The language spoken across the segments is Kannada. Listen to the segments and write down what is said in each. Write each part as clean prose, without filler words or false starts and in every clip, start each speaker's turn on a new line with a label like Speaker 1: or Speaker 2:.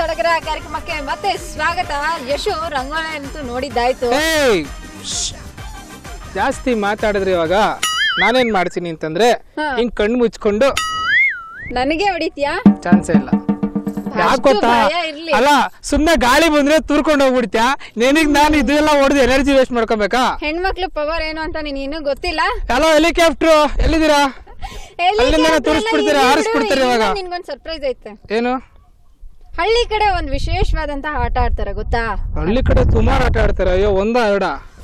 Speaker 1: ಸಡಗರ ಕಾರ್ಯಕ್ರಮಕ್ಕೆ ಮತ್ತೆ ಸ್ವಾಗತ. ಯಶು ರಂಗೋಲಿ ಅಂತೂ ನೋಡಿದ್ದಾಯ್ತು.
Speaker 2: ಜಾಸ್ತಿ ಮಾತಾಡಿದ್ರೆ ಇವಾಗ ನಾನೇನ್ ಮಾಡ್ತೀನಿ ಅಂತಂದ್ರೆ ಹಿಂಗ್ ಕಣ್ಣು ಮುಚ್ಕೊಂಡು
Speaker 1: ನನಗೆ ಹೊಡಿತೀಯಾ?
Speaker 2: ಚಾನ್ಸೇ ಇಲ್ಲ. ಯಾಕೊತ್ತಾ? ಅಲ್ಲ ಸುಮ್ನೆ ಗಾಳಿ ಬಂದ್ರೆ ತೂರ್ಕೊಂಡು ಹೋಗ್ಬಿಡ್ತ್ಯಾ? ನಿನಗ್ ನಾನು ಇದೆಲ್ಲ ಹೊಡೆದು ಎನರ್ಜಿ ವೇಸ್ಟ್ ಮಾಡ್ಕೋಬೇಕಾ?
Speaker 1: ಹೆಣ್ಮಕ್ಳು ಪವರ್ ಏನು ಅಂತ ನೀನ್ ಇನ್ನೂ ಗೊತ್ತಿಲ್ಲ.
Speaker 2: ಹಲೋ ಹೆಲಿಕಾಪ್ಟರ್ ಎಲ್ಲಿದ್ದೀರಾ? ಅಲ್ಲಿಂದ ತೋರಿಸ್ಬಿಡ್ತೀರಾ, ಹಾರಿಸ್ಬಿಡ್ತಾರೆ. ಇವಾಗ
Speaker 1: ನಿನ್ಗೊಂದ್ ಸರ್ಪ್ರೈಸ್ ಐತೆ.
Speaker 2: ಏನು?
Speaker 1: ಹಳ್ಳಿ ಕಡೆ ಒಂದ್ ವಿಶೇಷವಾದಂತಹ ಆಟ ಆಡ್ತಾರೆ ಗೊತ್ತಾ?
Speaker 2: ಹಳ್ಳಿ ಕಡೆ ಸುಮಾರು ಆಟ ಆಡ್ತಾರೆ. ಅಯ್ಯೋ ಒಂದ ಎರಡ?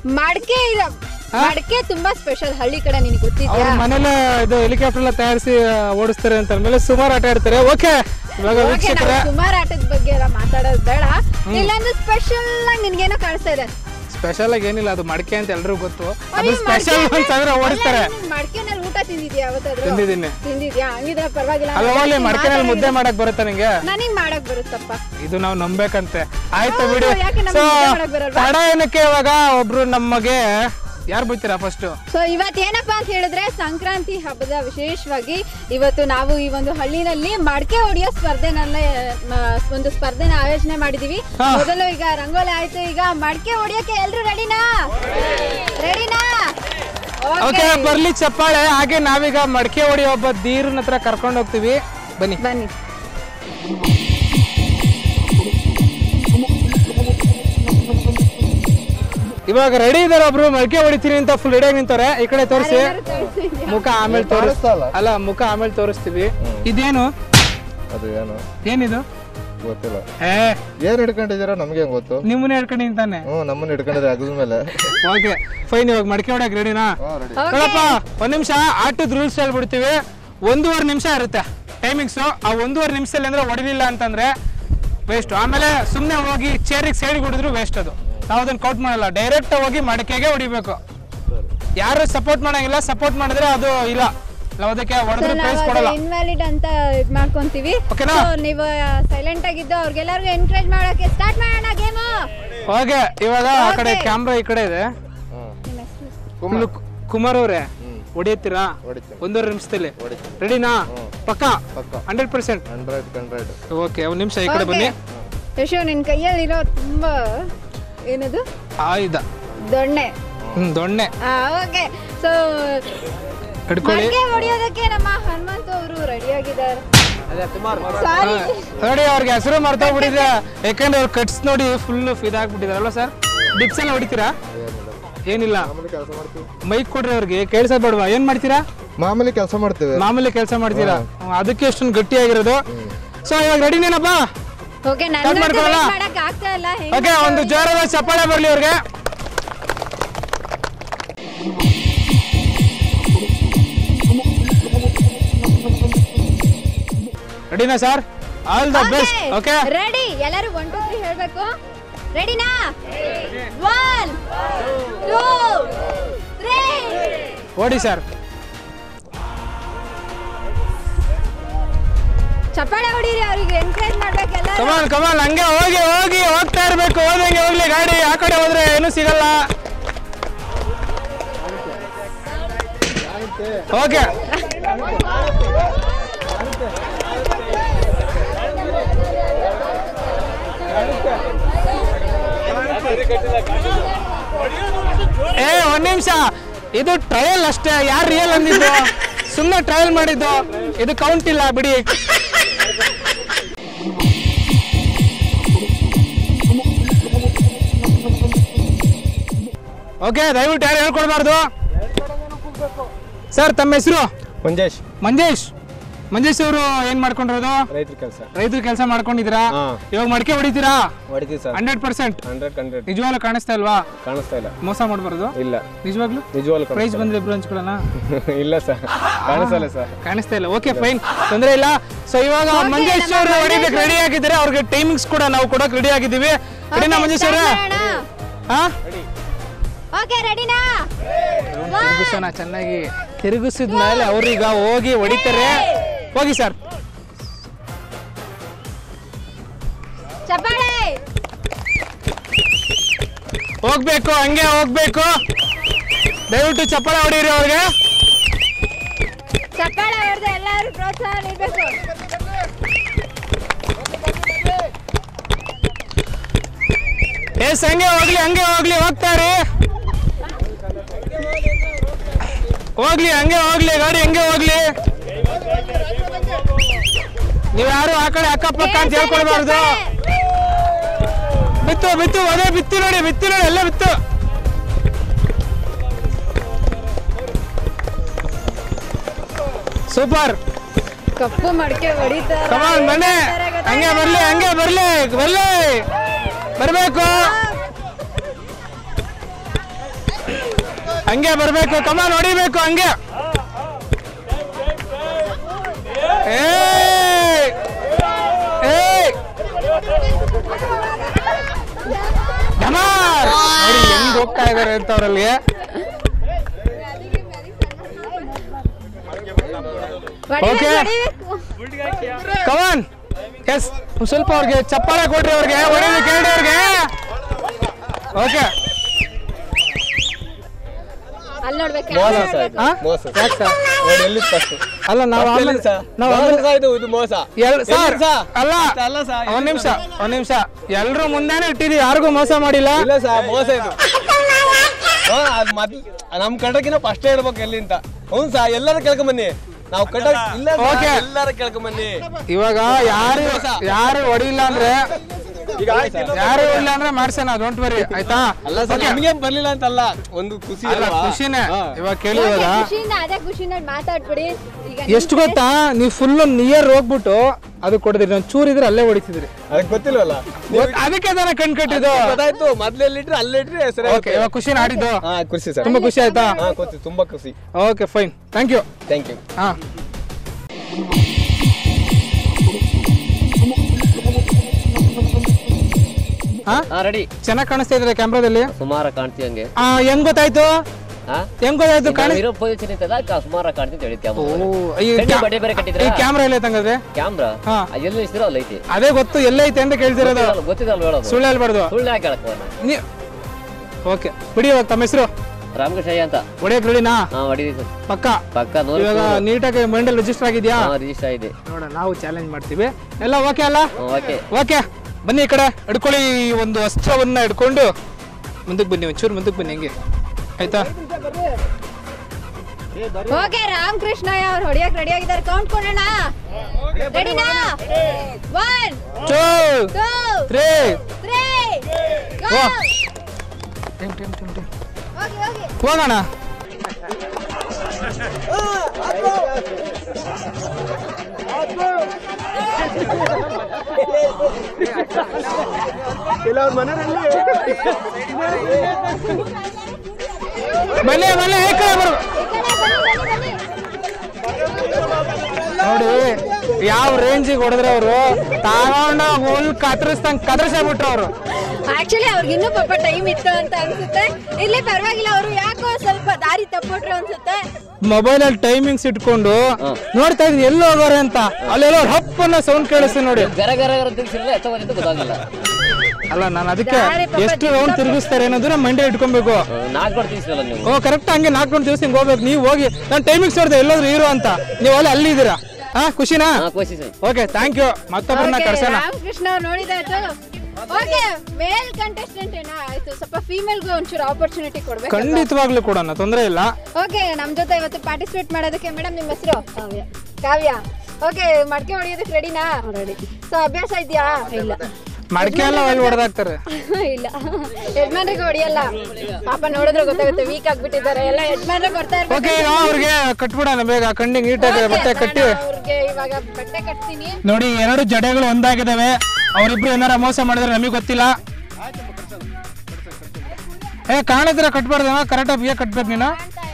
Speaker 1: ಮಡಕೆ ತುಂಬಾ ಸ್ಪೆಷಲ್ ಹಳ್ಳಿ ಕಡೆ, ನಿನ್ಗೆ ಗೊತ್ತಿದ್ಯಾ?
Speaker 2: ಮನೇಲೆ ಇದು ಹೆಲಿಕಾಪ್ಟರ್ ಎಲ್ಲ ತಯಾರಿಸಿ ಓಡಿಸ್ತಾರೆ ಅಂತ ಅಂದ್ಮೇಲೆ ಸುಮಾರು ಆಟ ಆಡ್ತಾರೆ. ಓಕೆ, ಇವಾಗ ವೀಕ್ಷಕರೇ
Speaker 1: ಸುಮಾರು ಆಟದ ಬಗ್ಗೆ ಎಲ್ಲ ಮಾತಾಡೋದು ಬೇಡ. ಇಲ್ಲೊಂದು ಸ್ಪೆಷಲ್ ಆಗಿ ನಿನ್ಗೇನೋ ಕಾಣಿಸ್ತಾ ಇದೆ.
Speaker 2: ಸ್ಪೆಷಲ್ ಆಗಿ ಏನಿಲ್ಲ, ಅದು ಮಡಕೆ ಅಂತ ಎಲ್ರಿಗೂ ಗೊತ್ತು. ಅದು ಸ್ಪೆಷಲ್ ಅಂತಂದ್ರೆ ಓಡಿಸ್ತಾರೆ.
Speaker 1: ಮಡಕೆನಲ್ಲಿ ಊಟ ತಿಂದಿದ್ಯಾ ಯಾವತ್ತಾದ್ರೂ? ತಿಂದಿದ್ಯಾ? ಹಂಗಿದ್ರೆ ಪರವಾಗಿಲ್ಲ.
Speaker 2: ಅಲ್ಲ ಮಡಕೆನಲ್ಲಿ ಮುದ್ದೆ ಮಾಡಕ್ ಬರುತ್ತಾ ನಿಂಗೆ?
Speaker 1: ನನಗ್ ಮಾಡಕ್ ಬರುತ್ತಪ್ಪ.
Speaker 2: ಇದು ನಾವು ನಂಬೇಕಂತೆ. ಆಯ್ತು ಬಿಡಿ. ತಡ ಏನಕ್ಕೆ ಇವಾಗ ಒಬ್ರು ನಮಗೆ ಯಾರು ಬರ್ತೀರಾ ಫಸ್ಟ್?
Speaker 1: ಸೊ ಇವತ್ತು ಏನಪ್ಪಾ ಅಂತ ಹೇಳಿದ್ರೆ ಸಂಕ್ರಾಂತಿ ಹಬ್ಬದ ವಿಶೇಷವಾಗಿ ಇವತ್ತು ನಾವು ಈ ಒಂದು ಹಳ್ಳಿನಲ್ಲಿ ಮಡಕೆ ಹೊಡೆಯೋ ಒಂದು ಸ್ಪರ್ಧೆನ ಆಯೋಜನೆ ಮಾಡಿದೀವಿ. ಮೊದಲು ಈಗ ರಂಗೋಲಿ ಆಯ್ತು, ಈಗ ಮಡಕೆ ಹೊಡಿಯೋಕೆ ಎಲ್ರು ರೆಡಿನಾ?
Speaker 2: ಓಕೆ, ಬರ್ಲಿ ಚಪ್ಪಾಳೆ. ಹಾಗೆ ನಾವೀಗ ಮಡಕೆ ಹೊಡಿಯೋ ಒಬ್ಬ ಧೀರನ ಹತ್ರ ಕರ್ಕೊಂಡು ಹೋಗ್ತೀವಿ. ಬನ್ನಿ. ಇವಾಗ ರೆಡಿ ಇದಾರೆ ಒಬ್ರು ಮಡಕೆ ಹೊಡಿತೀನಿ ಅಂತ ಫುಲ್ ರೆಡಿ ಆಗಿ ನಿಂತಾರೆ. ಈ ಕಡೆ ತೋರಿಸಿ. ಮುಖ ಆಮೇಲೆ ಅಲ್ಲ ಮುಖ ಆಮೇಲೆ ತೋರಿಸ್ತೀವಿ. ಇದೇನು? ಏನಿದು
Speaker 3: ಗೊತ್ತಿಲ್ಲ. ಏನ್ ಹಿಡ್ಕೊಂಡಿದ್ದೀರಾ? ನಮ್ಗೆ ಗೊತ್ತು.
Speaker 2: ನಿಮ್ಮನ್ನ ಹಿಡ್ಕೊಂಡಿದ್ದೀನಿ ತಾನೆ?
Speaker 3: ನಮ್ಮನ್ನ ಹಿಡ್ಕೊಂಡಿದ್ರೆ ಅಗದ ಮೇಲೆ.
Speaker 2: Okay fine. ಇವಾಗ ಮಡಕೆ ಹೊಡಕ್ ರೆಡಿನಾ? ನೋಡಪ್ಪ, ಒಂದ್ ನಿಮಿಷ ಆಟದ ರೂಲ್ಸ್ ಹೇಳ್ಬಿಡ್ತೀವಿ. 1.5 ನಿಮಿಷ ಇರುತ್ತೆ ಟೈಮಿಂಗ್ಸ್. ಆ 1.5 ನಿಮಿಷದಲ್ಲಿ ಅಂದ್ರೆ ಹೊಡಿಲಿಲ್ಲ ಅಂತಂದ್ರೆ ವೇಸ್ಟ್. ಆಮೇಲೆ ಸುಮ್ನೆ ಹೋಗಿ ಚೇರಿಗೆ ಸೈಡ್ ಹೊಡಿದ್ರು ವೇಸ್ಟ್. ಅದು ನಾವು ಅದನ್ನ ಕೌಂಟ್ ಮಾಡಲ್ಲ. ಡೈರೆಕ್ಟ್ ಹೋಗಿ ಮಡಕೆಗೆ ಹೊಡಿಬೇಕು. ಯಾರು ಸಪೋರ್ಟ್ ಮಾಡಂಗಿಲ್ಲ. ಸಪೋರ್ಟ್ ಮಾಡಿದ್ರೆ ಅದು ಇಲ್ಲ, ನಾವು ಅದಕ್ಕೆ ಹೊಡೆದ್ರೆ ಪ್ರೈಸ್ ಕೊಡಲ್ಲ.
Speaker 1: ಇನ್ವ್ಯಾಲಿಡ್ ಅಂತ ಇದು ಮಾಡ್ಕೊಂತೀವಿ. ನೀವು ಸೈಲೆಂಟ್ ಆಗಿದ್ದು ಅವ್ರಿಗೆಲ್ಲರಿಗೂ ಎನ್ಕರೇಜ್ ಮಾಡೋಕೆ ಸ್ಟಾರ್ಟ್ ಮಾಡೋಣ ಗೇಮ್.
Speaker 2: ಓಕೆ, ಇವಾಗ ಆ ಕಡೆ ಕ್ಯಾಮ್ರಾ ಈ ಕಡೆ ಇದೆ. ಕುಮಾರ್ ಅವರೇ ಹೊಡಿತೀರಾ? 1.5 ನಿಮಿಷದಲ್ಲಿ ರೆಡಿನಾ? ಪಕ್ಕಾ 100%? ಓಕೆ, ಒಂದ್ ನಿಮಿಷ ಈ ಕಡೆ ಬನ್ನಿ.
Speaker 1: ಯಶು, ನಿನ್ ಕೈಯಲ್ಲಿರೋ ತುಂಬಾ ಏನದು?
Speaker 2: ಆಯುಧ.
Speaker 1: ದೊಣ್ಣೆ.
Speaker 2: ದೊಣ್ಣೆ.
Speaker 1: ಓಕೆ, ಸೊ ಮಡಕೆ ಹೊಡಿಯೋದಕ್ಕೆ ನಮ್ಮ ಹನುಮಂತ ಅವರು ರೆಡಿ ಆಗಿದ್ದಾರೆ.
Speaker 2: ನೋಡಿ, ಅವ್ರಿಗೆ ಹೆಸರು ಮರ್ತೋಗ್ಬಿಟ್ಟಿದೆ. ಯಾಕಂದ್ರೆ ಅವ್ರ ಕಟ್ಸ್ ನೋಡಿ ಫುಲ್ ಇದಾಗ್ಬಿಟ್ಟಿದಾರಲ್ವ ಸರ್? ಡಿಪ್ಸ್ ಎಲ್ಲ ಹೊಡಿತೀರಾ? ಏನಿಲ್ಲ, ಮೈಕ್ ಕೊಡ್ರಿ ಅವ್ರಿಗೆ, ಕೇಳಿಸಬೇಡವಾ? ಏನ್ ಮಾಡ್ತೀರಾ?
Speaker 3: ಮಾಮೂಲಿ ಕೆಲಸ ಮಾಡ್ತೀರಾ?
Speaker 2: ಅದಕ್ಕೆ ಅಷ್ಟೊಂದು ಗಟ್ಟಿಯಾಗಿರೋದು. ಸೊ ಇವಾಗ ರೆಡಿನೇನಪ್ಪ?
Speaker 1: ಓಕೆ,
Speaker 2: ಒಂದು ಜೋರಾದ ಚಪ್ಪಾಳೆ ಬರ್ಲಿ ಅವ್ರಿಗೆ. ರೆಡಿನಾ sir? All the best. Okay
Speaker 1: ready. ಎಲ್ಲರೂ 1 2 3 ಹೇಳಬೇಕು. ರೆಡಿನಾ? 1 2 3
Speaker 2: ಓಡಿ ಸರ್.
Speaker 1: ಚಪ್ಪಾಳೆ ಹೊಡೀರಿ, ಅವರಿಗೆ ಎನ್ಕರೇಜ್ ಮಾಡ್ಬೇಕೆಲ್ಲ.
Speaker 2: ಕಮಾನ್ ಹಂಗೆ ಹೋಗ್ತಾ ಇರ್ಬೇಕು. ಹೋದಂಗೆ ಹೋಗ್ಲಿ ಗಾಡಿ. ಆ ಕಡೆ ಹೋದ್ರೆ ಏನು ಸಿಗಲ್ಲ. ಓಕೆ, ಒಂದ್ ನಿಮಿಷ. ಇದು ಟ್ರಯಲ್ ಅಷ್ಟೇ. ಯಾರು ರಿಯಲ್ ಅಂದಿದ್ದು? ಸುಮ್ಮನೆ ಟ್ರಯಲ್ ಮಾಡಿದ್ದು. ಇದು ಕೌಂಟ್ ಇಲ್ಲ ಬಿಡಿ. ಓಕೆ, ದಯವಿಟ್ಟು ಯಾರು ಹೇಳ್ಕೊಡ್ಬಾರ್ದು. ಸರ್ ತಮ್ಮ ಹೆಸರು? ಮಂಜೇಶ್ ಅವರು ಏನ್ ಮಾಡ್ಕೊಂಡಿರೋದು? ರೈತರ ಕೆಲಸ ಮಾಡ್ಕೊಂಡಿದ್ದೀರಾ? ಇವಾಗ ಮಡಕೆ ಹೊಡಿತೀರಾ? 100%? ನಿಜವಾಗ್ಲೂ ಕಾಣಿಸ್ತಾ ಇಲ್ವಾ? ಮೋಸ ಮಾಡಬಾರ್ದು. ಇಲ್ಲ, ನಿಜವಾಗ್ಲೂ ಪ್ರೈಸ್ ಬಂದ್ರೆ ಇಬ್ರು ಹಂಚ್ಕೊಳ್ಳೋಣ?
Speaker 3: ಇಲ್ಲ ಸರ್,
Speaker 2: ಕಾಣಿಸ್ತಾ ಇಲ್ಲ. ಓಕೆ ಫೈನ್, ತೊಂದರೆ ಇಲ್ಲ. ಸೊ ಇವಾಗ ಮಂಜೇಶ್ ಅವರು ಹೊಡಿಬೇಕು ರೆಡಿ ಆಗಿದ್ದಾರೆ. ಅವ್ರಿಗೆ ಟೈಮಿಂಗ್ಸ್ ಕೂಡ ನಾವು ಕೊಡಕ್ ರೆಡಿ ಆಗಿದ್ದೀವಿ. ರೆಡಿನಾ ಮಂಜೇಶ್ ಅವರೇ? ತಿರುಗಿಸೋಣ ಚೆನ್ನಾಗಿ. ತಿರುಗಿಸಿದ್ಮೇಲೆ ಅವ್ರೀಗ ಹೋಗಿ ಹೊಡಿತಾರೆ. ಹೋಗಿ ಸರ್. ಹೋಗ್ಬೇಕು, ಹಂಗೆ ಹೋಗ್ಬೇಕು. ದಯವಿಟ್ಟು ಚಪ್ಪಾಳೆ ಹೊಡೀರಿ ಅವ್ರಿಗೆ.
Speaker 1: ಚಪ್ಪಾಳೆ ಹೊಡೆದು ಎಲ್ಲರೂ ಪ್ರೋತ್ಸಾಹ ನೀಡಬೇಕು.
Speaker 2: ಎಸ್ ಹಂಗೆ ಹೋಗ್ಲಿ ಹೋಗ್ತಾರೆ ಹಂಗೆ ಹೋಗ್ಲಿ ಗಾಡಿ ಹಂಗೆ ಹೋಗ್ಲಿ ನೀವು ಯಾರು ಆ ಕಡೆ ಅಕ್ಕಪಕ್ಕ ಅಂತ ಹೇಳ್ಕೊಳ್ಬಾರ್ದು ಬಿತ್ತು ಅದೇ ಬಿತ್ತು ನೋಡಿ ಎಲ್ಲ ಬಿತ್ತು ಸೂಪರ್
Speaker 1: ಕಪ್ಪು ಮಡಕೆ ಹೊಡಿತಾರೆ
Speaker 2: ಕಮಾನ್ ಬನ್ನಿ ಹಂಗೆ ಬರ್ಬೇಕು ಹಂಗೆ ಬರ್ಬೇಕು ಕಮಾನ್ ಹೊಡಿಬೇಕು ಹಂಗೆ ನೋಡಿ ಹೆಂಗ್ ಹೋಗ್ತಾ ಇದಾರೆ ಅಂತ ಅವ್ರಲ್ಲಿ ಓಕೆ ಕಮಾನ್ ಎಸ್ ಸ್ವಲ್ಪ ಅವ್ರಿಗೆ ಚಪ್ಪಾಳೆ ಕೊಡ್ರಿ ಅವ್ರಿಗೆ ಹೊಡೆದು ಕೇಳಿ ಅವ್ರಿಗೆ ಓಕೆ
Speaker 1: ಅಲ್ಲಿ ನೋಡ್ಬೇಕು
Speaker 2: ಅಲ್ಲ ನಾವು ಒಂದ್ ನಿಮಿಷ ಎಲ್ರು ಮುಂದೆನೆ ಇಟ್ಟಿದೀವಿ ಯಾರಿಗೂ ಮೋಸ ಮಾಡಿಲ್ಲ
Speaker 4: ಮೋಸ ಇದು ನಮ್ ಕಟ್ಟಕಿನ ಫಸ್ಟ್ ಹೇಳ್ಬೇಕು ಎಲ್ಲಿಂತ ಹೌದು ಸಾ ಎಲ್ಲರೂ ಕೇಳ್ಕೊಂಬನ್ನಿ ನಾವು ಕಟ್ಟ ಇಲ್ಲ ಎಲ್ಲರೂ ಕೇಳ್ಕೊಂಬನ್ನಿ
Speaker 2: ಇವಾಗ ಯಾರು ಹೊಡಿಲ್ಲ ಅಂದ್ರೆ ಮಾಡ್ಸೋಣ ಡೋಂಟ್ ವರಿ ಆಯ್ತಾ
Speaker 4: ಅಲ್ಲ ಸರ್ ನಮ್ಗೆ ಬರ್ಲಿಲ್ಲ ಅಂತಲ್ಲ ಒಂದು ಖುಷಿ
Speaker 2: ಖುಷಿನೇ ಇವಾಗ ಕೇಳಿ
Speaker 1: ಅದೇ ಖುಷಿನ ಮಾತಾಡ್ಬಿಡಿ
Speaker 2: ಎಷ್ಟು ಗೊತ್ತಾ ನೀವು ಫುಲ್ ನಿಯರ್ ಹೋಗ್ಬಿಟ್ಟು ಅದು ಕೊಡದ್ರಿ ನಾನು ಚೂರ್ ಇದ್ರೆ ಅಲ್ಲೇ ಹೊಡಿತಿದ್ರಿ
Speaker 4: ಅದಕ್ಕೆ ಗೊತ್ತಿಲ್ವಲ್ಲ
Speaker 2: ಅದಕ್ಕೆ ತಾನೇ ಕಣ್ ಕಟ್ಟಿದ್ದು
Speaker 4: ಗೊತ್ತಾಯ್ತು ಮೊದ್ಲೆಲ್ಲಿಟ್ರಿ ಅಲ್ಲಿಟ್ರಿ ಸರಿ
Speaker 2: ಇವಾಗ ಖುಷಿ ನಾಡಿದ್ದು
Speaker 4: ಖುಷಿ ಸರ್
Speaker 2: ತುಂಬಾ ಖುಷಿ ಆಯ್ತಾ
Speaker 4: ಖುಷಿ ತುಂಬಾ ಖುಷಿ
Speaker 2: ಓಕೆ ಫೈನ್ ಥ್ಯಾಂಕ್ ಯು ಹಾ
Speaker 4: ರೆಡಿ
Speaker 2: ಚೆನ್ನಾಗಿ ಕಾಣಿಸ್ತಾ ಇದ್ರೆ ಕ್ಯಾಮ್ರಾದಲ್ಲಿ
Speaker 4: ಸುಮಾರು ಕಾಣ್ತೀವಿ ಹಂಗೆ
Speaker 2: ಹೆಂಗ್ ಗೊತ್ತಾಯ್ತು
Speaker 4: ಸುಮಾರು ಕಾಣ್ತೀವಿ
Speaker 2: ಈ ಕ್ಯಾಮ್ರಾ ಎಲ್ಲ ತಂಗದ್ರೆ
Speaker 4: ಕ್ಯಾಮ್ರಾ ಎಲ್ಲಿ ಇಸ್ತಿರೋ ಅಲ್ಲಿ ಐತಿ
Speaker 2: ಅದೇ ಗೊತ್ತು ಎಲ್ಲೈತೆ ಅಂತ ಕೇಳ್ತಿರೋದು
Speaker 4: ಗೊತ್ತಿಲ್ಲ
Speaker 2: ಸುಳ್ಳು ಹೇಳ್ಬಾರ್ದು
Speaker 4: ಸುಳ್ಳು ಯಾಕೆ ಹೇಳಕ್
Speaker 2: ಓಕೆ ಬಿಡಿ ತಮ್ಮ ಹೆಸರು
Speaker 4: ರಾಮಕೃಷ್ಣ ಅಂತ
Speaker 2: ಹೊಡಿಯಕ್ ರೆಡಿನಾ
Speaker 4: ಹೊಡಿದೀವಿ
Speaker 2: ಪಕ್ಕ
Speaker 4: ಪಕ್ಕ
Speaker 2: ಇವಾಗ ನೀಟಾಗಿ ಮೈಂಡಲ್ಲಿ ರಿಜಿಸ್ಟರ್ ಆಗಿದ್ಯಾ
Speaker 4: ರಿಜಿಸ್ಟರ್ ಇದೆ
Speaker 2: ನೋಡ ನಾವು ಚಾಲೆಂಜ್ ಮಾಡ್ತೀವಿ ಎಲ್ಲ ಓಕೆ ಅಲ್ಲ
Speaker 4: ಓಕೆ
Speaker 2: ಓಕೆ ಬನ್ನಿ ಈ ಕಡೆ ಹಿಡ್ಕೊಳ್ಳಿ ಒಂದು ಅಸ್ತ್ರವನ್ನ ಹಿಡ್ಕೊಂಡು ಮುಂದಕ್ಕೆ ಬನ್ನಿ ಒಂಚೂರು ಮುಂದಕ್ಕೆ ಬನ್ನಿ ಹಂಗೆ ಆಯ್ತಾ
Speaker 1: ಓಕೆ ರಾಮಕೃಷ್ಣ ಅವ್ರು ಹೊಡಿಯಕ್ ರೆಡಿ ಆಗಿದ್ದಾರೆ ಕೌಂಟ್ ಕೊಡೋಣ ರೆಡಿನಾ 1 2 3 ಗೋ
Speaker 2: ಹೋಗೋಣ ಬನ್ನಿ ನೋಡಿ ಯಾವ ರೇಂಜಿಗೆ ಹೊಡೆದ್ರೆ ಅವರು ತಗೊಂಡ ಹುಲ್ ಕತ್ತರಿಸ್ಬಿಟ್ರು ಅವರು
Speaker 1: ಆಕ್ಚುಲಿ ಅವ್ರಿಗೆ ಇನ್ನೂ ಪಾಪ ಟೈಮ್ ಇತ್ತು ಅಂತ ಅನ್ಸುತ್ತೆ ಇಲ್ಲಿ ಪರವಾಗಿಲ್ಲ ಅವರು ಯಾಕೋ ಸ್ವಲ್ಪ ದಾರಿ ತಪ್ಪಿಟ್ರು ಅನ್ಸುತ್ತೆ
Speaker 2: ಮೊಬೈಲ್ ಅಲ್ಲಿ ಟೈಮಿಂಗ್ಸ್ ಇಟ್ಕೊಂಡು ನೋಡ್ತಾ ಇದ್ವಿ ಎಲ್ಲಿ ಹೋಗೋರೆ ಅಂತ ಅಲ್ಲೆಲ್ಲೋ ಹಪ್ಪನ್ನ ಸೌಂಡ್ ಕೇಳಿಸ್ತೀನಿ ನೋಡಿ ಅಲ್ಲ ನಾನು ಅದಕ್ಕೆ ಎಷ್ಟು ರೌಂಡ್ ತಿರುಗಿಸ್ತಾರೆ ಅನ್ನೋದನ್ನ ಮಂಡೆ ಇಟ್ಕೊಬೇಕು ಓ ಕರೆಕ್ಟ್ ಹಂಗೆ 4 ರೌಂಡ್ ತಿರ್ಗಿಸಿ ಹೋಗ್ಬೇಕು ನೀವು ಹೋಗಿ ನಾನು ಟೈಮಿಂಗ್ಸ್ ನೋಡಿದೆ ಎಲ್ಲಾದ್ರೂ ಹೀರೋ ಅಂತ ನೀವು ಅಲ್ಲಿ ಇದ್ದೀರಾ ಖುಷಿನಾ ಓಕೆ ಥ್ಯಾಂಕ್ ಯು ಮತ್ತೊಬ್ಬರನ್ನ ಕರ್ಸೋಣ
Speaker 1: ರಾಮಕೃಷ್ಣ ಅವ್ರು ನೋಡಿದಾಯ್ತು ಓಕೆ ಮೇಲ್ ಕಂಟೆಸ್ಟೆಂಟ್ ಏನಾ ಆಯ್ತು ಸ್ವಲ್ಪ ಫೀಮೇಲ್ಗೂ ಒಂಚೂರು ಆಪರ್ಚುನಿಟಿ ಕೊಡ್ಬೇಕು
Speaker 2: ಖಂಡಿತವಾಗ್ಲೂ ಕೊಡೋಣ ತೊಂದರೆ ಇಲ್ಲ
Speaker 1: ಓಕೆ ನಮ್ ಜೊತೆ ಇವತ್ತು ಪಾರ್ಟಿಸಿಪೇಟ್ ಮಾಡೋದಕ್ಕೆ ಮೇಡಮ್ ನಿಮ್ಮ ಹೆಸರು ಕಾವ್ಯ ಓಕೆ ಮಡಕೆ ಹೊಡಿಯೋದಕ್ಕೆ ರೆಡಿನಾ ರೆಡಿ ಸೊ ಅಭ್ಯಾಸ ಇದೆಯಾ ಇಲ್ಲ
Speaker 2: ಮಡಕೆ ಎಲ್ಲ ಒಳ್ಳೆ ಹೊಡೆದಾಕ್ತಾರೆ
Speaker 1: ಇಲ್ಲ ಯಜಮಾನ್ರಿಗೆ ಹೊಡಿಯಲ್ಲ ಪಾಪ ನೋಡಿದ್ರೆ ಗೊತ್ತಾಗುತ್ತೆ ವೀಕ್ ಆಗ್ಬಿಟ್ಟಿದ್ದಾರೆ ಎಲ್ಲ ಯಜಮಾನ್ರೆ ಬರ್ತಾ ಇರ್ತಾರೆ
Speaker 2: ಓಕೆ ಅವ್ರಿಗೆ ಕಟ್ಬಿಡೋಣ ಬೇಗ ಕಂಡಿ ನೀಟಾಗಿ ಬಟ್ಟೆ ಕಟ್ಟಿ
Speaker 1: ಅವ್ರಿಗೆ ಇವಾಗ ಬಟ್ಟೆ ಕಟ್ತೀನಿ
Speaker 2: ನೋಡಿ 2 ಜಡೆಗಳು ಒಂದಾಗಿದಾವೆ ಅವರಿಬ್ರು ಏನಾರ ಮೋಸ ಮಾಡಿದ್ರೆ ನಮಗೆ ಗೊತ್ತಿಲ್ಲ ಕಾಣಿದ್ರೆ ಕಟ್ಬಾರ್ದು ಕರೆಕ್ಟಾಗಿ ಬೇಗ ಕಟ್ಬೇಕು ನೀನು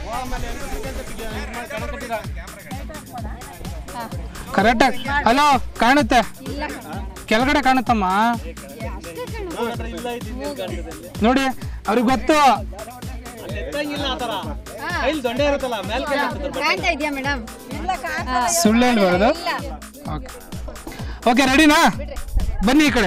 Speaker 2: ಕರೆಕ್ಟಾಗಿ ಹಲೋ ಕಾಣುತ್ತೆ ಕೆಳಗಡೆ ಕಾಣುತ್ತಮ್ಮ ನೋಡಿ ಅವ್ರಿಗೆ ಗೊತ್ತು ಸುಳ್ಳು ಹೇಳ್ಬಾರ್ದು ಓಕೆ ರೆಡಿನಾ ಬನ್ನಿ ಈ ಕಡೆ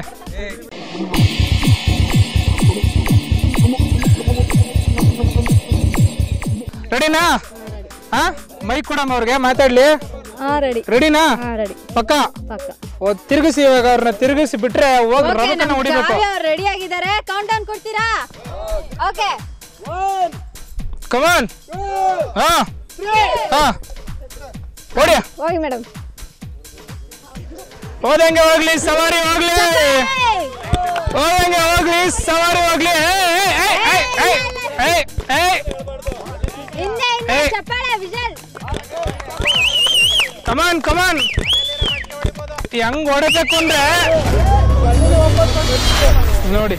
Speaker 2: ರೆಡಿನಾ ಮೈಕ್ ಕೊಡಮ್ಮ ಅವ್ರಿಗೆ ಮಾತಾಡ್ಲಿ
Speaker 1: ರೆಡಿ
Speaker 2: ರೆಡಿನಾ
Speaker 1: ರೆಡಿ
Speaker 2: ಪಕ್ಕ
Speaker 1: ಪಕ್ಕ
Speaker 2: ತಿರುಗಿಸಿ ಇವಾಗ ಅವ್ರನ್ನ ತಿರುಗಿಸಿ ಬಿಟ್ರೆ ಹೋಗಿ ರಬಕನ್ನ ಹೊಡಿಬೇಕು.
Speaker 1: ರೆಡಿ ಆಗಿದ್ದಾರೆ, ಕೌಂಟ್ ಡೌನ್ ಕೊಡ್ತೀರಾ? Okay
Speaker 2: come on. ಹಾ ಹಾ ಹೊಡಿ.
Speaker 1: ಹೋಗಿ ಮೇಡಮ್.
Speaker 2: ಹೋದಂಗೆ ಹೋಗ್ಲಿ ಸವಾರಿ ಹೋಗ್ಲಿ, ಹೋದಂಗೆ ಹೋಗ್ಲಿ ಸವಾರಿ ಹೋಗ್ಲಿ.
Speaker 1: ಹಿಂದೆ ಹಿಂದೆ ಚಪ್ಪಾಳೆ ವಿಜಲ್.
Speaker 2: ಕಮಾನ್ ಕಮಾನ್. ಹೆಂಗ್ ಹೊಡಬೇಕು ಅಂದ್ರೆ ನೋಡಿ.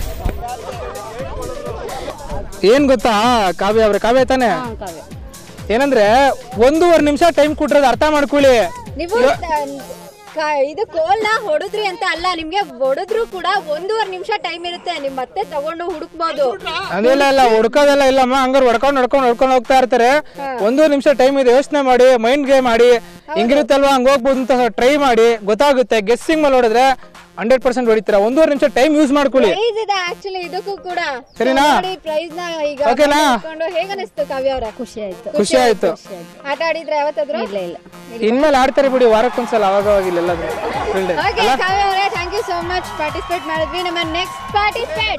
Speaker 2: ಏನ್ ಗೊತ್ತಾ ಕಾವ್ಯ ಅವ್ರೆ, ಕಾವ್ಯ ತಾನೆ, ಏನಂದ್ರೆ 1.5 ನಿಮಿಷ ಟೈಮ್ ಕೊಟ್ಟಿರೋದು ಅರ್ಥ ಮಾಡ್ಕೊಳ್ಳಿ.
Speaker 1: ನೀವು ಇದು ಕೋಲ್ನ ಹೊಡೆದ್ರಿ ಅಂತ ಅಲ್ಲ, ನಿಮ್ಗೆ ಹೊಡೆದ್ರು ಕೂಡ 1.5 ನಿಮಿಷ ಟೈಮ್ ಇರುತ್ತೆ, ನಿಮ್ ಮತ್ತೆ ತಗೊಂಡು ಹುಡುಕ್ಬೋದು.
Speaker 2: ಅದಿಲ್ಲ ಇಲ್ಲ ಹುಡ್ಕೋದೆಲ್ಲ ಇಲ್ಲಮ್ಮ, ಹಂಗಾರೆ ಹೊಡ್ಕೊಂಡು ಹೋಗ್ತಾ ಇರ್ತಾರೆ. 1.5 ನಿಮಿಷ ಟೈಮ್ ಇದೆ, ಯೋಚನೆ ಮಾಡಿ, ಮೈಂಡ್ ಗೇಮ್ ಮಾಡಿ, ಹಿಂಗಿರುತ್ತಲ್ವಾ ಹಂಗ ಹೋಗ್ಬೋದು ಅಂತ ಟ್ರೈ ಮಾಡಿ, ಗೊತ್ತಾಗುತ್ತೆ. ಗೆಸ್ಸಿಂಗ್ ಮೇಲೆ ಹೊಡೆದ್ರೆ 100% ಹೊಡಿತೀರಾ. 1.5 ನಿಮಿಷ ಟೈಮ್ ಯೂಸ್ ಮಾಡ್ಕೊಳ್ಳಿ.
Speaker 1: ಪ್ರೈಸ್ ಇದೆ ಆಕ್ಚುಲಿ ಇದಕ್ಕೂ ಕೂಡ,
Speaker 2: ಸರಿನಾ?
Speaker 1: ಪ್ರೈಸ್ ನ ಈಗ
Speaker 2: ಓಕೆನಾ?
Speaker 1: ಹೇಗ ಅನಿಸ್ತು ಕಾವ್ಯ ಅವರ? ಖುಷಿ ಆಯ್ತು. ಆಟ ಆಡಿದ್ರೆ ಯಾವತ್ತಾದ್ರೂ? ಇಲ್ಲ
Speaker 2: ಇನ್ಮೇಲೆ ಆಡ್ತಾರೆ ಬಿಡಿ, ವಾರಕ್ಕೊಂದ್ಸಲ ಅವಾಗಿಲ್ಲ ಎಲ್ಲಾದ್ರೂ.
Speaker 1: ಓಕೆ ಕಾವ್ಯ ಅವರೇ, thank you so much. Participate ಮಾಡಿದ್ವಿ. ನಮ್ಮ ನೆಕ್ಸ್ಟ್ ಪಾರ್ಟಿಸಿಪೇಟ್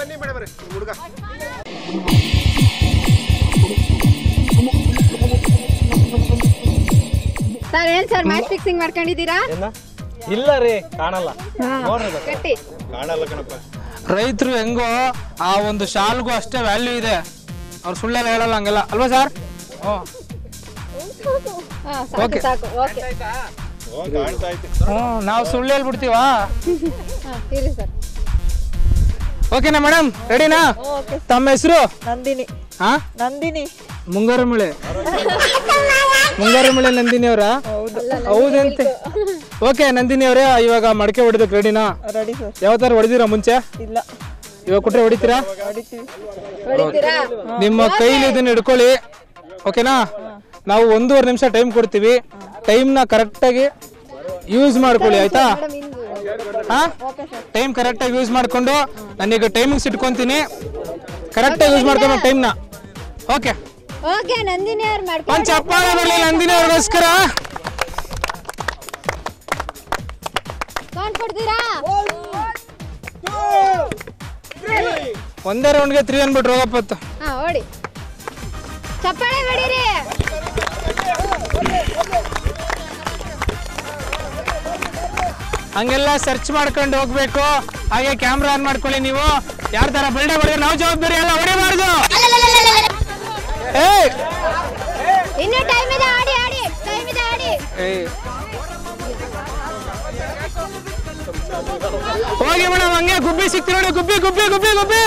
Speaker 1: ಸರ್. ಏನ್ ಸರ್ ಮ್ಯಾಚ್ ಫಿಕ್ಸಿಂಗ್ ಮಾಡ್ಕೊಂಡಿದ್ದೀರಾ?
Speaker 4: ಇಲ್ಲ ರೀ, ಕಾಣಲ್ಲ.
Speaker 1: ಕಟ್ಟಿ
Speaker 2: ರೈತರು ಹೆಂಗೋ ಆ ಒಂದು ಶಾಲ್ಗೂ ಅಷ್ಟೇ ವ್ಯಾಲ್ಯೂ ಇದೆ, ಅವ್ರು ಸುಳ್ಳೆಲ್ಲ ಹೇಳಲ್ಲ ಹಂಗೆಲ್ಲ ಅಲ್ವಾ ಸರ್?
Speaker 1: ಸಾಕು ಸಾಕು. ಓಕೆ
Speaker 2: ನಾವು ಸುಳ್ಳು ಹೇಳ್ಬಿಡ್ತೀವಾ?
Speaker 1: ಇರಿ ಸರ್.
Speaker 2: ಓಕೆನಾ ಮೇಡಮ್, ರೆಡಿನಾ? ತಮ್ಮ ಹೆಸರು?
Speaker 5: ನಂದಿನಿ.
Speaker 2: ಹಾ,
Speaker 5: ನಂದಿನಿ.
Speaker 2: ಮುಂಗಾರುಮಳೆ ನಂದಿನಿ ಅವರ? ಹೌದಂತೆ. ಓಕೆ ನಂದಿನಿ ಅವರೇ, ಇವಾಗ ಮಡಕೆ ಹೊಡಿದಕ್ಕೆ ರೆಡಿನಾ?
Speaker 5: Ready sir.
Speaker 2: ಯಾವತ್ತಾರು ಹೊಡೆದಿರಾ ಮುಂಚೆ?
Speaker 5: ಇಲ್ಲ.
Speaker 2: ಇವಾಗ ಕೊಟ್ರೆ ಹೊಡಿತೀರಾ?
Speaker 1: ಹೊಡಿತೀರಾ?
Speaker 2: ನಿಮ್ಮ ಕೈಲಿ ಇದನ್ನ ಹಿಡ್ಕೊಳ್ಳಿ, ಓಕೆನಾ? ನಾವು 1.5 ನಿಮಿಷ ಟೈಮ್ ಕೊಡ್ತೀವಿ, ಟೈಮ್ನ ಕರೆಕ್ಟಾಗಿ ಯೂಸ್ ಮಾಡ್ಕೊಳ್ಳಿ, ಆಯ್ತಾ? ಹಾ, ಟೈಮ್ ಕರೆಕ್ಟಾಗಿ ಯೂಸ್ ಮಾಡ್ಕೊಂಡು, ನಾನೀಗ ಟೈಮಿಂಗ್ಸ್ ಇಟ್ಕೊಂತೀನಿ, ಕರೆಕ್ಟಾಗಿ ಯೂಸ್ ಮಾಡ್ಕೊಂಡು ಟೈಮ್ನ. ಓಕೆ
Speaker 1: ಓಕೆ ನಂದಿನಿ ಅವ್ರು ಮಾಡ್ಕೊಂಡು
Speaker 2: ಒಂದು ಚಪ್ಪಾಳೆ ಬರಲಿ ನಂದಿನಿ ಅವ್ರಿಗೋಸ್ಕರ.
Speaker 1: ಕೊಡ್ತೀರಾ?
Speaker 2: ಒಂದೇ ರೌಂಡ್ಗೆ 3 ಅನ್ಬಿಟ್ರು ಹೋಗಪ್ಪತ್ತು.
Speaker 1: ಹಾ ಓಡಿ, ಚಪ್ಪಾಳೆ ಹೊಡೀರಿ.
Speaker 2: ಹಂಗೆಲ್ಲ ಸರ್ಚ್ ಮಾಡ್ಕೊಂಡು ಹೋಗ್ಬೇಕು. ಹಾಗೆ ಕ್ಯಾಮ್ರಾ ಆನ್ ಮಾಡ್ಕೊಳ್ಳಿ. ನೀವು ಯಾರ ತರ ಬಿಲ್ಡೆ ಹೊಡೆದ್ರೆ ನಾವು ಜವಾಬ್ದಾರಿ ಅಲ್ಲ, ಹೊಡಿಬಾರ್ದು.
Speaker 1: ಇನ್ನು ಟೈಮ್ ಇದೆ, ಆಡಿ ಆಡಿ, ಟೈಮ್ ಇದೆ, ಆಡಿ.
Speaker 2: ಹೋಗಿ ಮೇಡಮ್, ಹಂಗೆ ಗುಬ್ಬಿ ಸಿಕ್ತಿ ನೋಡಿ, ಗುಬ್ಬಿ ಗುಬ್ಬಿ ಗುಬ್ಬಿ ಗುಬ್ಬಿ.